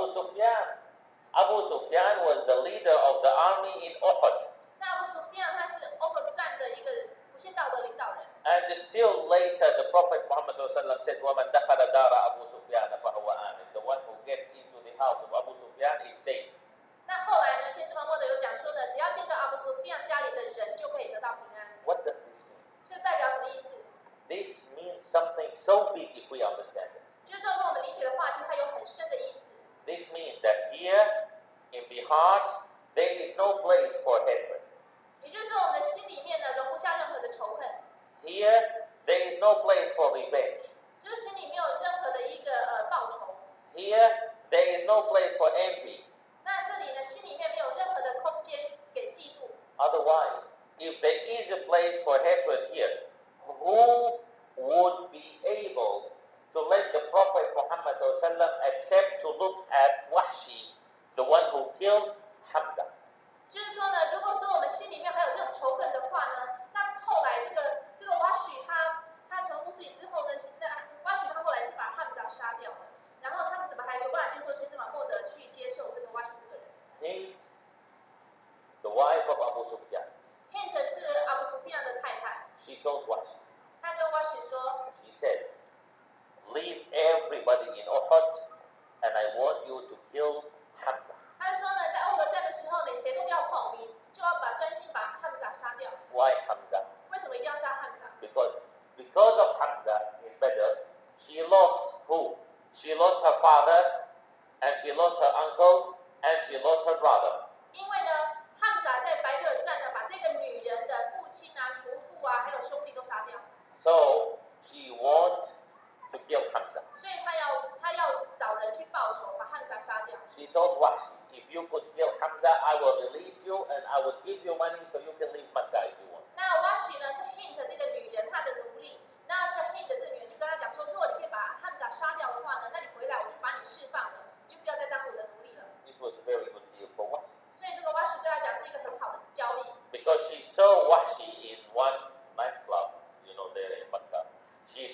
[SPEAKER 1] Abu Sufyan was the leader of the army in Uhud.
[SPEAKER 2] 那阿布苏菲亚他是欧火战的一个不信道的领导人。
[SPEAKER 1] And still later, the Prophet Muhammad said, وَمَنْ دَخَلَ دَارَ أَبُو سُفْيَانَ فَهُوَ آمِنٌ. The one who gets into the house of Abu Sufyan is safe.
[SPEAKER 2] 那后来呢，先知默默的有讲说呢，只要见到阿布苏菲亚家里的人，就可以得到平安。
[SPEAKER 1] What does this mean?
[SPEAKER 2] 这代表什么意思？
[SPEAKER 1] This means something so big if we understand it.
[SPEAKER 2] 就是说，如果我们理解的话，其实它有很深的意思。
[SPEAKER 1] This means that here, in the heart, there is no place for hatred.
[SPEAKER 2] 也就是说，我们的心里面呢，容不下任何的仇恨，
[SPEAKER 1] Here, there is no place for revenge.
[SPEAKER 2] 就是心里没有任何的一个报仇。
[SPEAKER 1] Here, there is no place for envy.
[SPEAKER 2] 那这里呢，心里面没有任何的空间给嫉妒。
[SPEAKER 1] Otherwise, if there is a place for hatred here, who would be able to let the Prophet Muhammad accept to look at Wahshi, the one who killed Hamza?
[SPEAKER 2] 就是说呢，如果说我们心里面还有这种仇恨的话呢，那后来这个瓦许他成为穆斯林之后呢，那瓦许他后来是把汉子杀掉了，然后他们怎么还有办法接受先知马默德去接受这个瓦许这个人
[SPEAKER 1] Hind, the wife of Abu Sufyan,
[SPEAKER 2] ？Hint 是阿布苏菲亚的太太，
[SPEAKER 1] she told Wahshi,
[SPEAKER 2] 她跟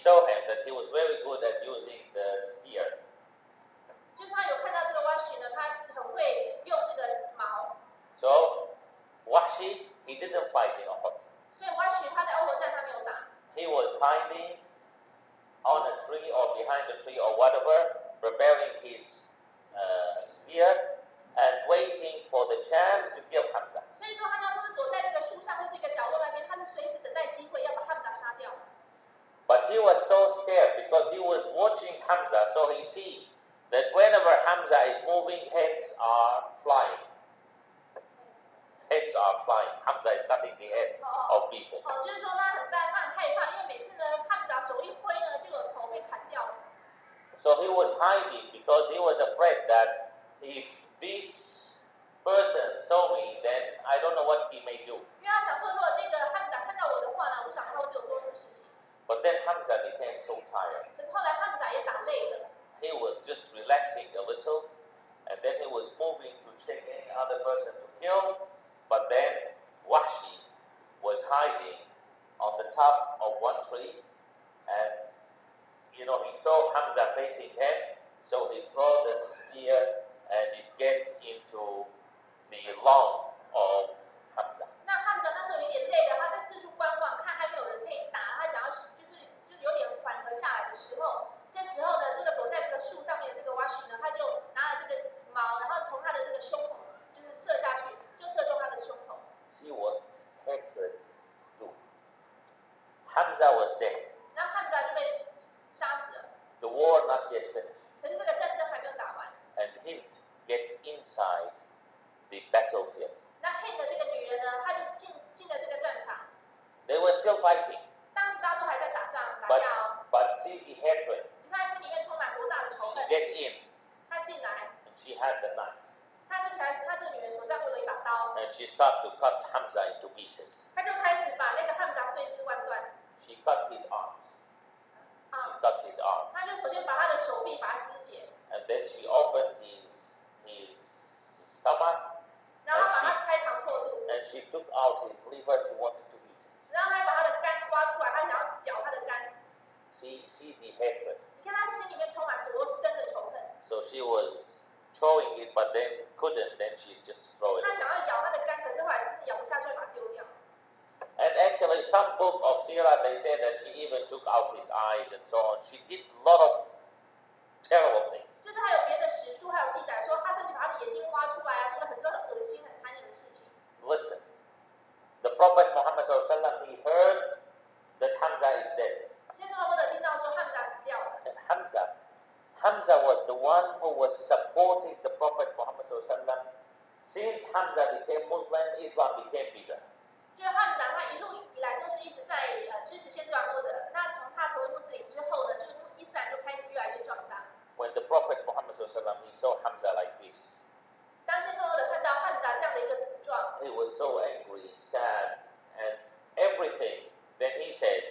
[SPEAKER 1] saw him that he was very good at using the spear.
[SPEAKER 2] 就是他有看到这个 Wahshi 呢，他是很会用这个矛，
[SPEAKER 1] So Wahshi, he didn't fight in Uhud.
[SPEAKER 2] 所以 Wahshi 他在欧火战他没有打，
[SPEAKER 1] He was hiding on a tree or behind a tree or whatever, preparing his spear and waiting for the chance to kill Hamza.
[SPEAKER 2] 所以说他那时候是躲在这个树上或是一个角落那边，他是随时等待机会要把汉扎杀掉。
[SPEAKER 1] But he was so scared because he was watching Hamza, so he see that whenever Hamza is moving, heads are flying. Heads are flying. Hamza is cutting the head of people.
[SPEAKER 2] 哦，就是说他很害怕，因为每次呢汉扎手一挥呢，就有头被砍掉了。
[SPEAKER 1] So he was hiding because he was afraid that if this person saw me, then I don't know what he may do.
[SPEAKER 2] 因为他想说，如果这个汉扎看到我的话呢，我想他会对我做什么事情。
[SPEAKER 1] But then Hamza became so tired.
[SPEAKER 2] 可是后来汉扎也打累了，
[SPEAKER 1] He was just relaxing a little, and then he was moving to check any other person to kill. But then Wahshi was hiding on the top of one tree, and he saw Hamza facing him, so he threw the spear and it gets into the lung of Hamza.
[SPEAKER 2] 那汉扎那时候有点累了，他在四处观望，看还没有人可以打，他想要就是有点缓和下来的时候，这时候呢，这个躲在这个树上面的这个 Wahshi 呢，他就拿了这个矛，然后从他的这个胸口就是射下去，就射中他的胸口。
[SPEAKER 1] See what hatred do. Hamza was dead.
[SPEAKER 2] 然后汉扎就被杀死了。
[SPEAKER 1] The war not yet finished.
[SPEAKER 2] 可是这个战争还没有打完。
[SPEAKER 1] And Hind get inside the battlefield.
[SPEAKER 2] 那 Hind 的这个女人呢，她就进了这个战场。
[SPEAKER 1] They were still fighting.
[SPEAKER 2] 当时大家都还在打仗打
[SPEAKER 1] But,
[SPEAKER 2] 架哦。
[SPEAKER 1] but see the hatred.
[SPEAKER 2] 你看她心里面充满多大的仇
[SPEAKER 1] She
[SPEAKER 2] 恨。
[SPEAKER 1] get in
[SPEAKER 2] 她进来，
[SPEAKER 1] and she had the knife.
[SPEAKER 2] 她这个女人手上握了一把刀，
[SPEAKER 1] And she started to cut Hamza into pieces.
[SPEAKER 2] 她就开始把那个汉扎碎尸万段。
[SPEAKER 1] She cut his arms. She
[SPEAKER 2] 啊，
[SPEAKER 1] cut his arm.
[SPEAKER 2] 她就首先把他的手臂把它肢解，
[SPEAKER 1] And then she opened his stomach.
[SPEAKER 2] 然后把它开肠破肚，
[SPEAKER 1] And she took out his liver. She wanted to eat it.
[SPEAKER 2] 然后还把他的肝挖出来，她想要嚼他的肝。
[SPEAKER 1] See the hatred.
[SPEAKER 2] 你看她心里面充满多深的仇恨，
[SPEAKER 1] So she was throwing it, but then couldn't. Then she just throw it.
[SPEAKER 2] 她想要咬他的肝，可是后来就是咬不下去，把它丢掉。
[SPEAKER 1] And actually, some book of Sirah, they say that she even took out his eyes and so on. She did a lot of terrible things.
[SPEAKER 2] 就是还有别的史书还有记载说，他甚至把他的眼睛挖出来啊，做了很多很恶心、很残忍的事情。
[SPEAKER 1] Listen, the Prophet Muhammad SAW, he heard that Hamza is dead.
[SPEAKER 2] 先知穆罕默德听到说汉扎死掉了，
[SPEAKER 1] And Hamza was the one who was supporting the Prophet Muhammad SAW. Since Hamza became Muslim, Islam became bigger.
[SPEAKER 2] 就是汉扎他一路以来都是一直在支持先知穆罕默德。那从他成为穆斯林之后呢，就是伊斯兰就开始越来越壮大。
[SPEAKER 1] When the Prophet Muhammad SAW, he saw Hamza like this.
[SPEAKER 2] 当先知穆罕默德看到汉扎这样的一个死状，
[SPEAKER 1] He was so angry, sad, and everything. Then he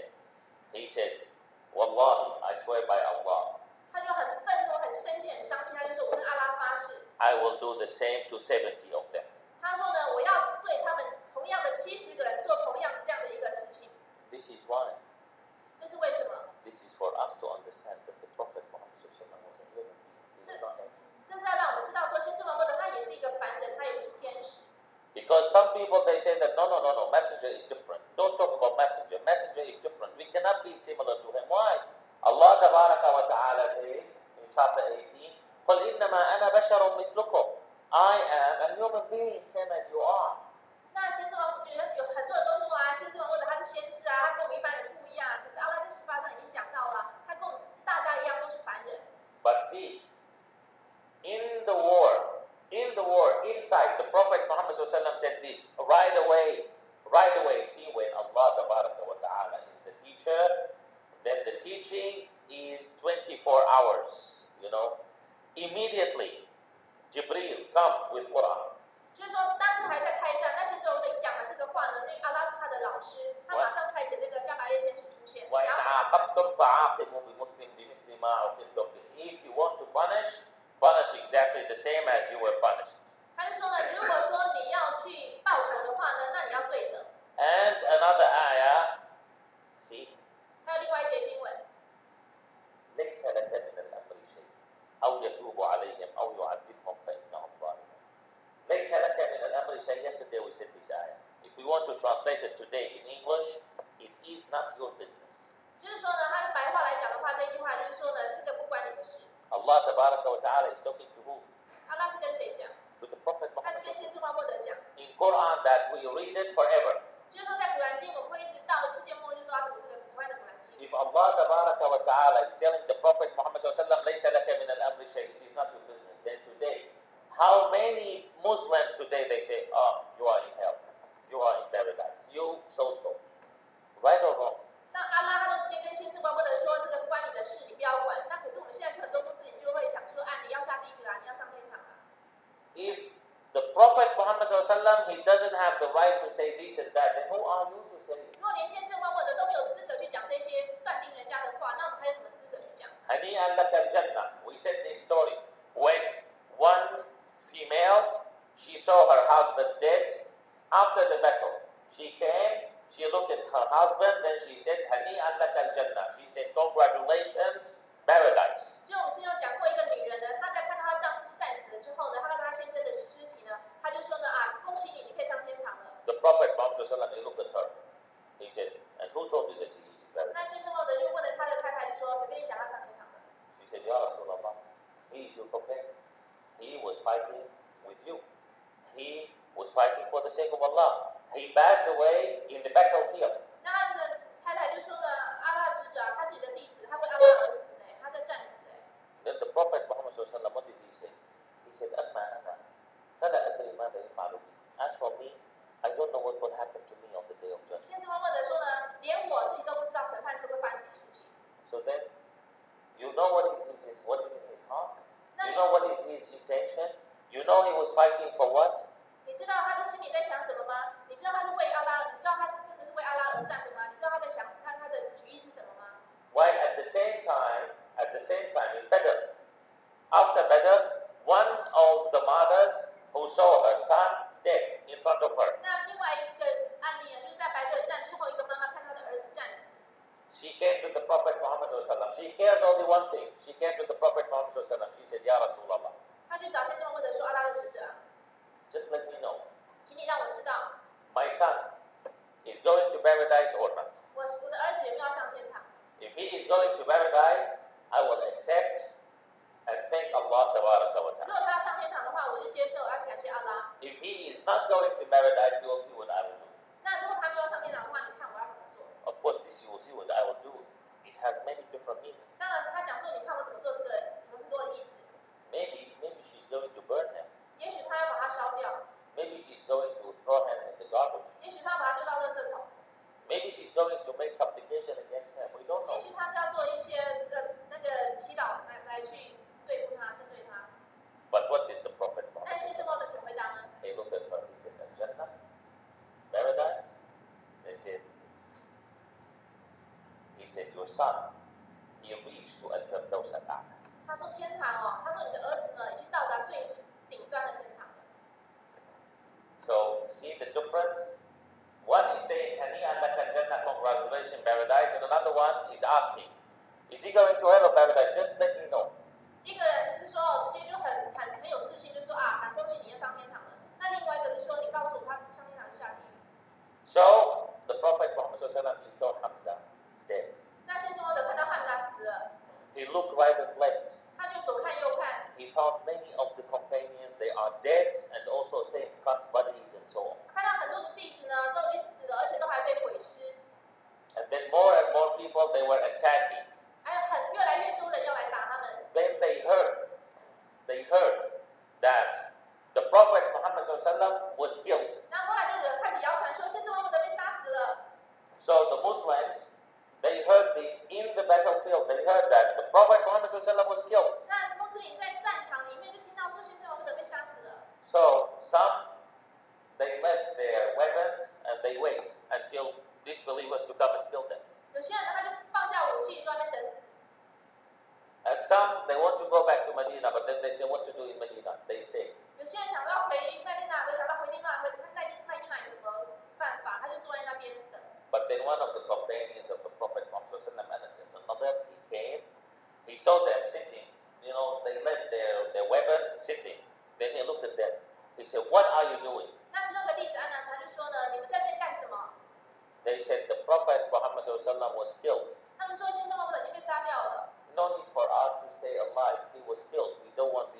[SPEAKER 1] said, Wallahi, I swear by Allah,
[SPEAKER 2] 他就很愤怒、很生气、很伤心，他就说：“我跟阿拉发誓，
[SPEAKER 1] I will do the same to 70 of them.
[SPEAKER 2] 他说呢，我要对他们同样的70个人做同样这样的一个事情。
[SPEAKER 1] This is why.
[SPEAKER 2] 这是为什么？
[SPEAKER 1] This is for us to understand that the Prophet Muhammad SAW was a human being. He was not angel.
[SPEAKER 2] 这是要让我们知道说，先知穆罕默德他也是一个凡人，他也不是天使。
[SPEAKER 1] Because some people they say that no, messenger is different. Don't talk about messenger. Messenger is different. We cannot be similar to him. Why? Allah Tabaraka wa Ta'ala says in chapter 18, قُلْ إِنَّمَا أَنَا بَشَرٌ مِثْلُكُمْ. I am a human being, same as you are.
[SPEAKER 2] 那先知我觉得有很多人都说啊，先知穆罕默德他是先知啊，他跟我们一般人不一样。可是阿拉在18章已经讲到了，他跟我们大家一样都是凡人。
[SPEAKER 1] But see, in the war, inside, the Prophet Muhammad SAW said this, right away, see when Allah Tabaraka wa Ta'ala is the teacher, then the teaching is 24 hours, Immediately, Jibreel comes with Quran.
[SPEAKER 2] 所以说当时还在开战，那先知穆罕默德讲了这个话呢，因为阿拉是他的老师，他马上派遣这个加百列天使出现。
[SPEAKER 1] وَإِنْ
[SPEAKER 2] 然后
[SPEAKER 1] عَاقَبْتُمْ فَعَاقِبُوا بِمِثْلِ مَا عُوقِبْتُمْ بِهِ. If you want to punish exactly the same as you were punished.
[SPEAKER 2] 他是说呢，如果说你要去报仇的话呢，那你要对的。
[SPEAKER 1] And another ayah, see,
[SPEAKER 2] 还有另外一节经文，
[SPEAKER 1] ta'ala is talking to who?
[SPEAKER 2] 阿拉是跟谁讲？
[SPEAKER 1] To the Prophet
[SPEAKER 2] 他是
[SPEAKER 1] Muhammad.
[SPEAKER 2] 跟先知穆罕默德讲。
[SPEAKER 1] In Quran that we read it forever.
[SPEAKER 2] 就是说，在古兰经，我们会一直到世界末日都要读这个古代的古兰经。
[SPEAKER 1] If Allah tabaraka wa ta'ala is telling the Prophet Muhammad sallallahu alaihi wasallam, لَيْسَ لَكَ مِنَ الْأَمْرِ شَيْءٍ, it is not your business. Then today, how many Muslims today they say, oh, you are in hell, you are in paradise, you so-so. Right or wrong?
[SPEAKER 2] 那阿拉他都直接跟先知穆罕默德说，这个不关你的事，你不要管。那可是我们现在很多穆斯林就会讲说，啊，你要下地狱啦，你要上天堂啦。
[SPEAKER 1] If the Prophet Muhammad sallallahu alaihi wasallam, he doesn't have the right to say this and that, then who are you to say it?
[SPEAKER 2] 如果连先知穆罕默德都没有资格去讲这些断定人家的话，那我们还有什么资格去讲？
[SPEAKER 1] هنيئا لك الجنة. We said this story. When one female, she saw her husband dead after the battle. She came, she looked at her husband, then she said, هنيئا لك الجنة. She said, congratulations, paradise.
[SPEAKER 2] 就我们之前有讲过，一个女人呢，她在看到她丈夫战死了之后呢，她看到她先生的尸体呢，她就说呢，啊，恭喜你，你可以上天堂了。
[SPEAKER 1] The Prophet Muhammad sallallahu alaihi wasallam, he looked at her. He said, and who told you that he is in paradise?
[SPEAKER 2] 那先知穆罕默德就问了他的太太，就说，谁跟你讲他上天堂的？
[SPEAKER 1] She said, Ya Rasulullah, he is your companion. He was fighting with you. He was fighting for the sake of Allah. He passed away in the battlefield.
[SPEAKER 2] 那他这个太太就说呢，阿拉使者啊，他是你的弟子，他为阿拉而死呢，他在战死哎。
[SPEAKER 1] Then the Prophet Muhammad sallallahu alaihi wasallam, what did he say? He said, أما أنا فلا أدري ماذا يفعل بي. As for me, I don't know what will happen to me on the day of judgment.
[SPEAKER 2] 先知穆罕默德说呢，连我自己都不知道审判是会发生什么事情。
[SPEAKER 1] So then, you know what is in his heart?
[SPEAKER 2] 那
[SPEAKER 1] You
[SPEAKER 2] 你
[SPEAKER 1] know what is his intention? You know he was fighting for what?
[SPEAKER 2] 你知道他的心里在想什么吗？你知道他是为阿拉，你知道他是真的是为阿拉而战的吗？你知道他在想他的举意是什么吗？
[SPEAKER 1] While at the same time in Badr, after Badr, one of the mothers who saw her son dead in front of her,
[SPEAKER 2] 那另外一个案例呢，就是在白热战之后，一个妈妈看她的儿子战死，
[SPEAKER 1] she came to the Prophet Muhammad sallallahu alaihi wasallam. She cares only one thing. She came to the Prophet Muhammad sallallahu alaihi wasallam. She said, Ya Rasulullah,
[SPEAKER 2] 她去找先知穆罕默德说：“阿拉的使者啊，
[SPEAKER 1] just let me know,
[SPEAKER 2] 请你让我知道，
[SPEAKER 1] my son is going to paradise or not.
[SPEAKER 2] 我的儿子有没有要上天堂？
[SPEAKER 1] If he is going to paradise, I will accept and thank Allah tabaraka wa
[SPEAKER 2] 如
[SPEAKER 1] ta'ala.
[SPEAKER 2] 果他要上天堂的话，我就接受，要感谢阿拉。
[SPEAKER 1] If he is not going to paradise, you will see what I will do.
[SPEAKER 2] 那如果他没有上天堂的话，你看我要怎么做？
[SPEAKER 1] Of course, this you will see what I will do. It has many different meanings.
[SPEAKER 2] 当然，他讲说，你看我怎么做，这个有很多的意思。
[SPEAKER 1] Maybe she's going to burn him.
[SPEAKER 2] 也许他要把它烧掉，
[SPEAKER 1] Maybe she's going to throw him in the garbage.
[SPEAKER 2] 也许他要把它丢到垃圾桶，
[SPEAKER 1] Maybe she's going to make supplication against him. We don't
[SPEAKER 2] 也
[SPEAKER 1] know.
[SPEAKER 2] 许他是要做一些那个祈祷来去对付他，针对他。
[SPEAKER 1] But what did the Prophet
[SPEAKER 2] 但
[SPEAKER 1] Muhammad
[SPEAKER 2] 先知
[SPEAKER 1] say?
[SPEAKER 2] 穆罕默德怎么回答呢？
[SPEAKER 1] He looked at her. He said, Al-Jannah, paradise. He said, your son, he reached to Al-Firdaus al-A'la.
[SPEAKER 2] 他说天堂哦，他说你的儿子呢已经到达最顶端的天堂了。
[SPEAKER 1] So, see the difference? One is saying, Hani'an laka al-Jannah, congratulations, paradise. And another one is asking, is he going to hell or paradise? Just let me know.
[SPEAKER 2] 一个人是说哦，直接就很有自信，就说啊，恭喜你要上天堂了。那另外一个是说，你告诉我他上天堂是下地狱。
[SPEAKER 1] So, the Prophet Muhammad sallallahu alaihi wasallam, he saw Hamza dead.
[SPEAKER 2] 那先知穆罕默德看到汉达死了，
[SPEAKER 1] He looked right and left.
[SPEAKER 2] 他就左看右看，
[SPEAKER 1] He found many of the companions, they are dead and also same cut bodies and so on.
[SPEAKER 2] 看到很多的弟子呢都已经死了，而且都还被毁尸，
[SPEAKER 1] And then more and more people, they were attacking.
[SPEAKER 2] 还有越来越多人要来打他们。
[SPEAKER 1] Then they heard that the Prophet Muhammad sallallahu alaihi wasallam was killed.
[SPEAKER 2] 然后后来就有人开始谣传说，先知穆罕默德被杀死了。
[SPEAKER 1] So the Muslims, they heard this in the battlefield. They heard that the Prophet Muhammad sallallahu alaihi wasallam was killed.
[SPEAKER 2] 那穆斯林在战场里面就听到说，先知穆罕默德被杀死了。
[SPEAKER 1] So some, they left their weapons and they wait until disbelievers to come and kill them.
[SPEAKER 2] 有些人呢，他就放下武器，在外面等死。
[SPEAKER 1] And some, they want to go back to Medina, but then they say what to do in Medina. They stay.
[SPEAKER 2] 有些人想到回麦地那，想到回地那，麦地那有什么办法，他就坐在那边等。
[SPEAKER 1] But then one of the companions of the Prophet Muhammad sallallahu alaihi wasallam, Anas ibn Nadr, he came, he saw them sitting, they left their weapons sitting. Then he looked at them. He said, what are you doing?
[SPEAKER 2] 那其中一个弟子安娜他就说呢，你们在这边干什么？
[SPEAKER 1] They said, the Prophet Muhammad sallallahu alaihi wasallam was killed.
[SPEAKER 2] 他们说先知穆罕默德已经被杀掉了，
[SPEAKER 1] No need for us to stay alive. He was killed. We don't want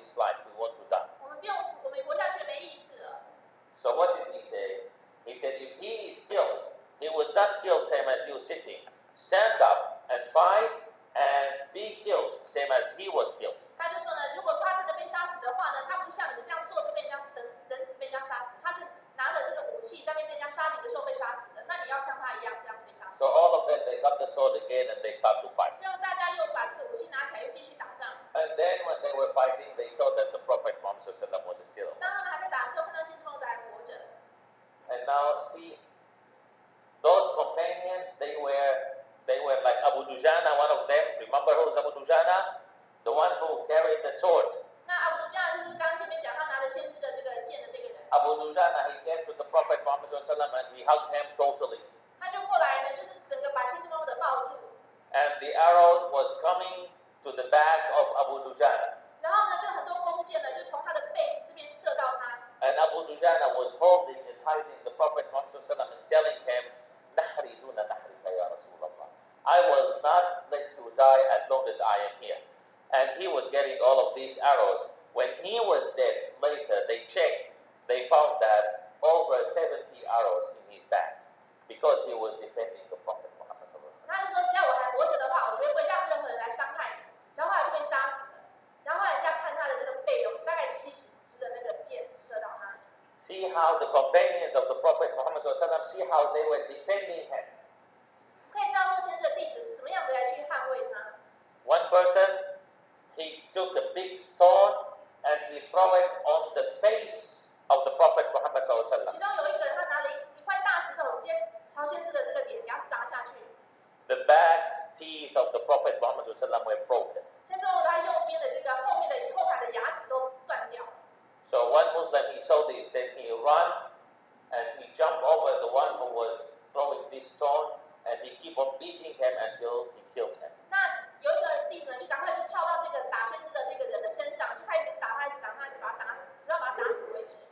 [SPEAKER 1] fight and be killed, same as he was killed.
[SPEAKER 2] 他就说呢，如果说他真的被杀死的话呢，他不是像你们这样坐着被人家整死被人家杀死，他是拿着这个武器在被人家杀你的时候被杀死的。那你要像他一样这样子被杀死。
[SPEAKER 1] So all of them, they got the sword again and they start to fight.
[SPEAKER 2] 所以大家又把这个武器拿起来，又继续打仗。
[SPEAKER 1] And then when they were fighting, they saw that the Prophet Muhammad was still alive.
[SPEAKER 2] 当他们还在打的时候，看到先知穆罕默德还活着。
[SPEAKER 1] And now see, those companions, they were like Abu Dujana, one of them. Remember who's Abu Dujana? The one who carried the sword.
[SPEAKER 2] 那阿卜杜加就是刚刚前面讲他拿着先知的这个剑的这个人。
[SPEAKER 1] Abu Dujana, he came to the Prophet Muhammad and he hugged him totally.
[SPEAKER 2] 他就过来呢，就是整个把先知穆罕默德抱住。
[SPEAKER 1] And the arrows was coming to the back of Abu Dujana.
[SPEAKER 2] 然后呢，就很多弓箭呢，就从他的背这边射到他。
[SPEAKER 1] And Abu Dujana was holding and hiding the Prophet Muhammad and telling him, "Nahri duna nahrika ya Rasulullah. I will not let you die as long as I am here." And he was getting all of these arrows. When he was dead, later they checked, they found that over 70 arrows in his back because he was defending the Prophet Muhammad.
[SPEAKER 2] 他就说，只要我还活着的话，我绝对不会让任何人来伤害你。然后后来就被杀死了。然后后来人家看他的这个背有大概70支的那个箭射到他。
[SPEAKER 1] See how the companions of the Prophet Muhammad see how they were defending him.
[SPEAKER 2] 可以知道说，先知的弟子是怎么样的来去捍卫他。
[SPEAKER 1] One person, he took a big stone and he threw it on the face of the Prophet Muhammad.
[SPEAKER 2] 其中有一个人，他拿了一块大石头，直接朝先知的这个脸给他砸下去。
[SPEAKER 1] The back teeth of the Prophet Muhammad were broken.
[SPEAKER 2] 先知他右边的这个后面的后排的牙齿都断掉。
[SPEAKER 1] So one Muslim, he saw this, then he ran and he jumped over the one who was throwing this stone and he keep on beating him until he killed him.
[SPEAKER 2] 那有一个弟子呢，就赶快就跳到这个打先知的这个人的身上，就开始打他，一直打他，一直把他打死，直到把他打死为止。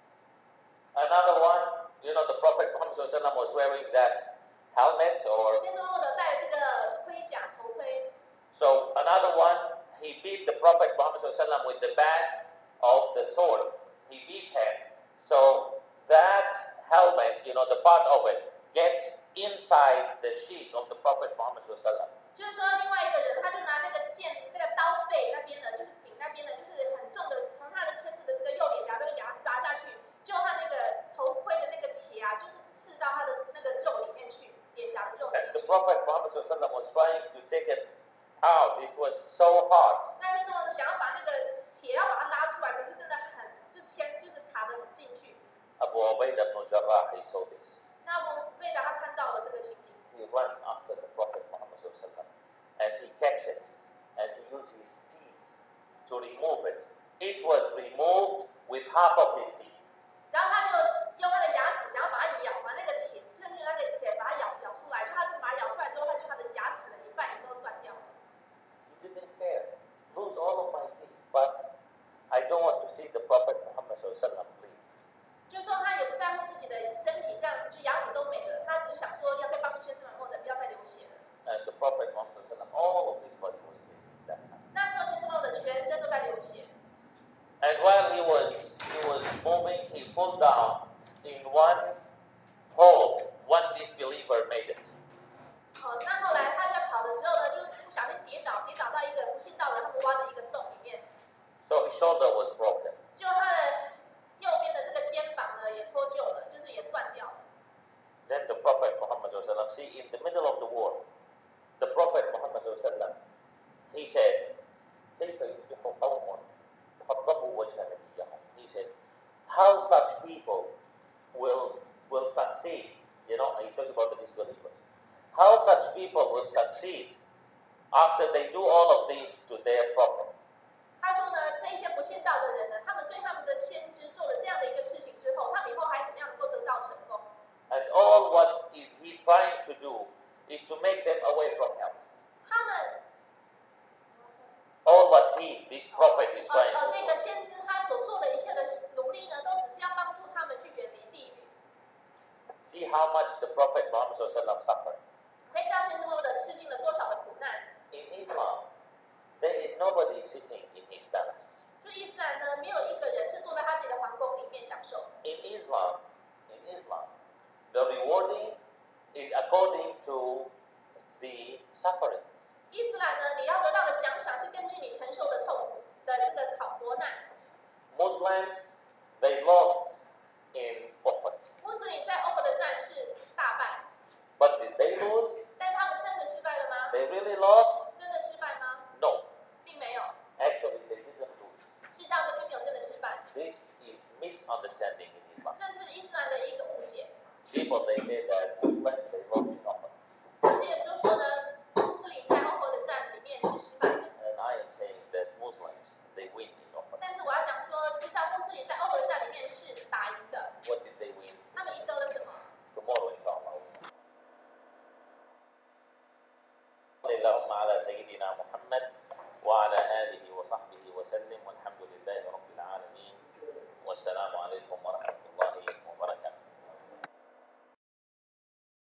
[SPEAKER 1] Another one, the Prophet Muhammad was wearing that helmet or
[SPEAKER 2] 先知穆罕默德戴这个盔甲头盔。
[SPEAKER 1] so another one, he beat the Prophet Muhammad with the back of the sword. He beat him. So that helmet, the part of it, gets inside the sheath of the Prophet Muhammad.
[SPEAKER 2] 就是说，另外一个人，他就拿那个剑，那个刀背那边的，就是柄那边的，就是很重的，从他的先知的这个右脸颊那边给他砸下去，就他那个头盔的那个铁啊，就是刺到他的那个肉里面去，脸颊的肉里
[SPEAKER 1] And
[SPEAKER 2] 面
[SPEAKER 1] the
[SPEAKER 2] 去。
[SPEAKER 1] Prophet Muhammad was trying to take it out. It was so hard.
[SPEAKER 2] 那先知们想要把那个铁要把它拉出来，可是真的很，就是卡得很进去。
[SPEAKER 1] Abu Ubaidah ibn Jarrah, he saw this.
[SPEAKER 2] 那我贝达他看到了这个情景，
[SPEAKER 1] He ran after the Prophet Muhammad and he catch it and he used his teeth to remove it. It was removed with half of his teeth.
[SPEAKER 2] 然后他就用他的牙齿想要把它咬，把那个铁，甚至那个铁把它咬出来。他把它咬出来之后，他的牙齿的一半也都断掉了。
[SPEAKER 1] He didn't care. Lose all of my teeth, but I don't want to see the Prophet Muhammad bleed.
[SPEAKER 2] 就是说，他也不在乎自己的身体，这样就牙齿都没了。他只是想说，要可以帮助先知们，或者不要再流血了。
[SPEAKER 1] And the Prophet Muhammad, all of his body was bleeding that time.
[SPEAKER 2] 那时候先知们的全身都在流血。
[SPEAKER 1] And while he was moving, he fell down in one hole. One disbeliever made it.
[SPEAKER 2] 那后来他在跑的时候呢，就不小心跌倒到一个不信道的他们挖的一个洞里面。
[SPEAKER 1] So his shoulder was broken.
[SPEAKER 2] 就他的右边的这个肩膀呢，也脱臼了，就是也断掉了。
[SPEAKER 1] Then the Prophet Muhammad, see, in the middle of the war, the Prophet Muhammad, he said, he said, how such people will succeed? He's talking about the disbelievers. How such people will succeed after they do all of this to their prophet?
[SPEAKER 2] 他说呢，这些不信道的人呢，他们对他们的先知做了这样的一个事情之后，他们以后还怎么样能够得到成功？
[SPEAKER 1] And all what is he trying to do is to make them away from him.
[SPEAKER 2] 他们
[SPEAKER 1] All what this prophet is trying to
[SPEAKER 2] 这
[SPEAKER 1] do.
[SPEAKER 2] 个先知他所做的一切的努力呢，都只是要帮助他们去远离地狱。
[SPEAKER 1] See how much the Prophet Muhammad suffered.
[SPEAKER 2] 可以知道先知们的吃尽了多少的苦难。
[SPEAKER 1] In Islam, there is nobody sitting in his palace.
[SPEAKER 2] 就伊斯兰呢，没有一个人是坐在他自己的皇宫里面享受。
[SPEAKER 1] In Islam, the rewarding is according to the suffering.
[SPEAKER 2] 伊斯兰呢，你要得到的奖赏是根据你承受的痛苦的这个磨难。
[SPEAKER 1] Muslims, they lost in Uhud.
[SPEAKER 2] 穆斯林在欧伯的战是大败，
[SPEAKER 1] But did they lose?
[SPEAKER 2] 但是他们真的失败了吗？
[SPEAKER 1] They really lost?
[SPEAKER 2] 真的失败吗？
[SPEAKER 1] No.
[SPEAKER 2] 并没有，
[SPEAKER 1] Actually, they didn't lose.
[SPEAKER 2] 事实上他们并没有真的失败，
[SPEAKER 1] This is misunderstanding in Islam.
[SPEAKER 2] 这是伊斯兰的一个误解。
[SPEAKER 1] People, they say that Muslims, they lost in Uhud.
[SPEAKER 2] 有些人就说呢，穆斯林在欧伯的战里面是失败的，
[SPEAKER 1] And I am saying that Muslims, they win in Uhud.
[SPEAKER 2] 但是我要讲说，事实上穆斯林在欧伯的战里面是打赢的，
[SPEAKER 1] What did they win?
[SPEAKER 2] 他们赢得了什么？
[SPEAKER 1] Tomorrow, inshallah. اللهم على سيدنا محمد وعلى آله وصحبه وسلم والحمد لله